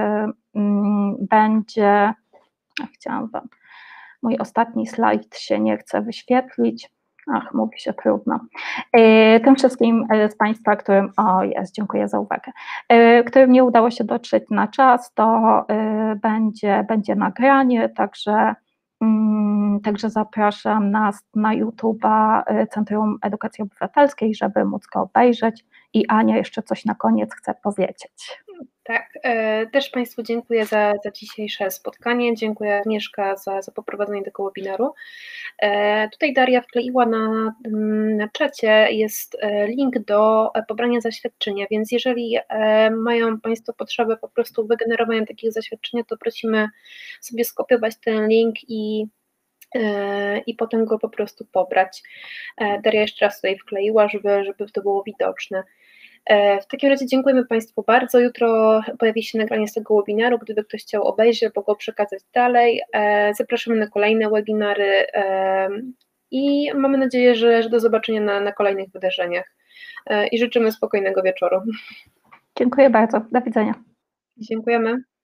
będzie, chciałam Wam, mój ostatni slajd się nie chce wyświetlić. Ach, mówi się trudno. Tym wszystkim z Państwa, którym, o jest, dziękuję za uwagę, którym nie udało się dotrzeć na czas, to będzie, będzie nagranie, także, także zapraszam nas na YouTube'a Centrum Edukacji Obywatelskiej, żeby móc go obejrzeć. I Ania jeszcze coś na koniec chce powiedzieć. Tak, też Państwu dziękuję za, za dzisiejsze spotkanie, dziękuję Agnieszka za, za poprowadzenie tego webinaru. Tutaj Daria wkleiła na, na czacie, jest link do pobrania zaświadczenia, więc jeżeli mają Państwo potrzebę po prostu wygenerowania takiego zaświadczenia, to prosimy sobie skopiować ten link i i potem go po prostu pobrać. Daria jeszcze raz tutaj wkleiła, żeby, żeby to było widoczne. W takim razie dziękujemy Państwu bardzo. Jutro pojawi się nagranie z tego webinaru, gdyby ktoś chciał obejrzeć albo go przekazać dalej. Zapraszamy na kolejne webinary i mamy nadzieję, że, że do zobaczenia na, na kolejnych wydarzeniach i życzymy spokojnego wieczoru. Dziękuję bardzo. Do widzenia. Dziękujemy.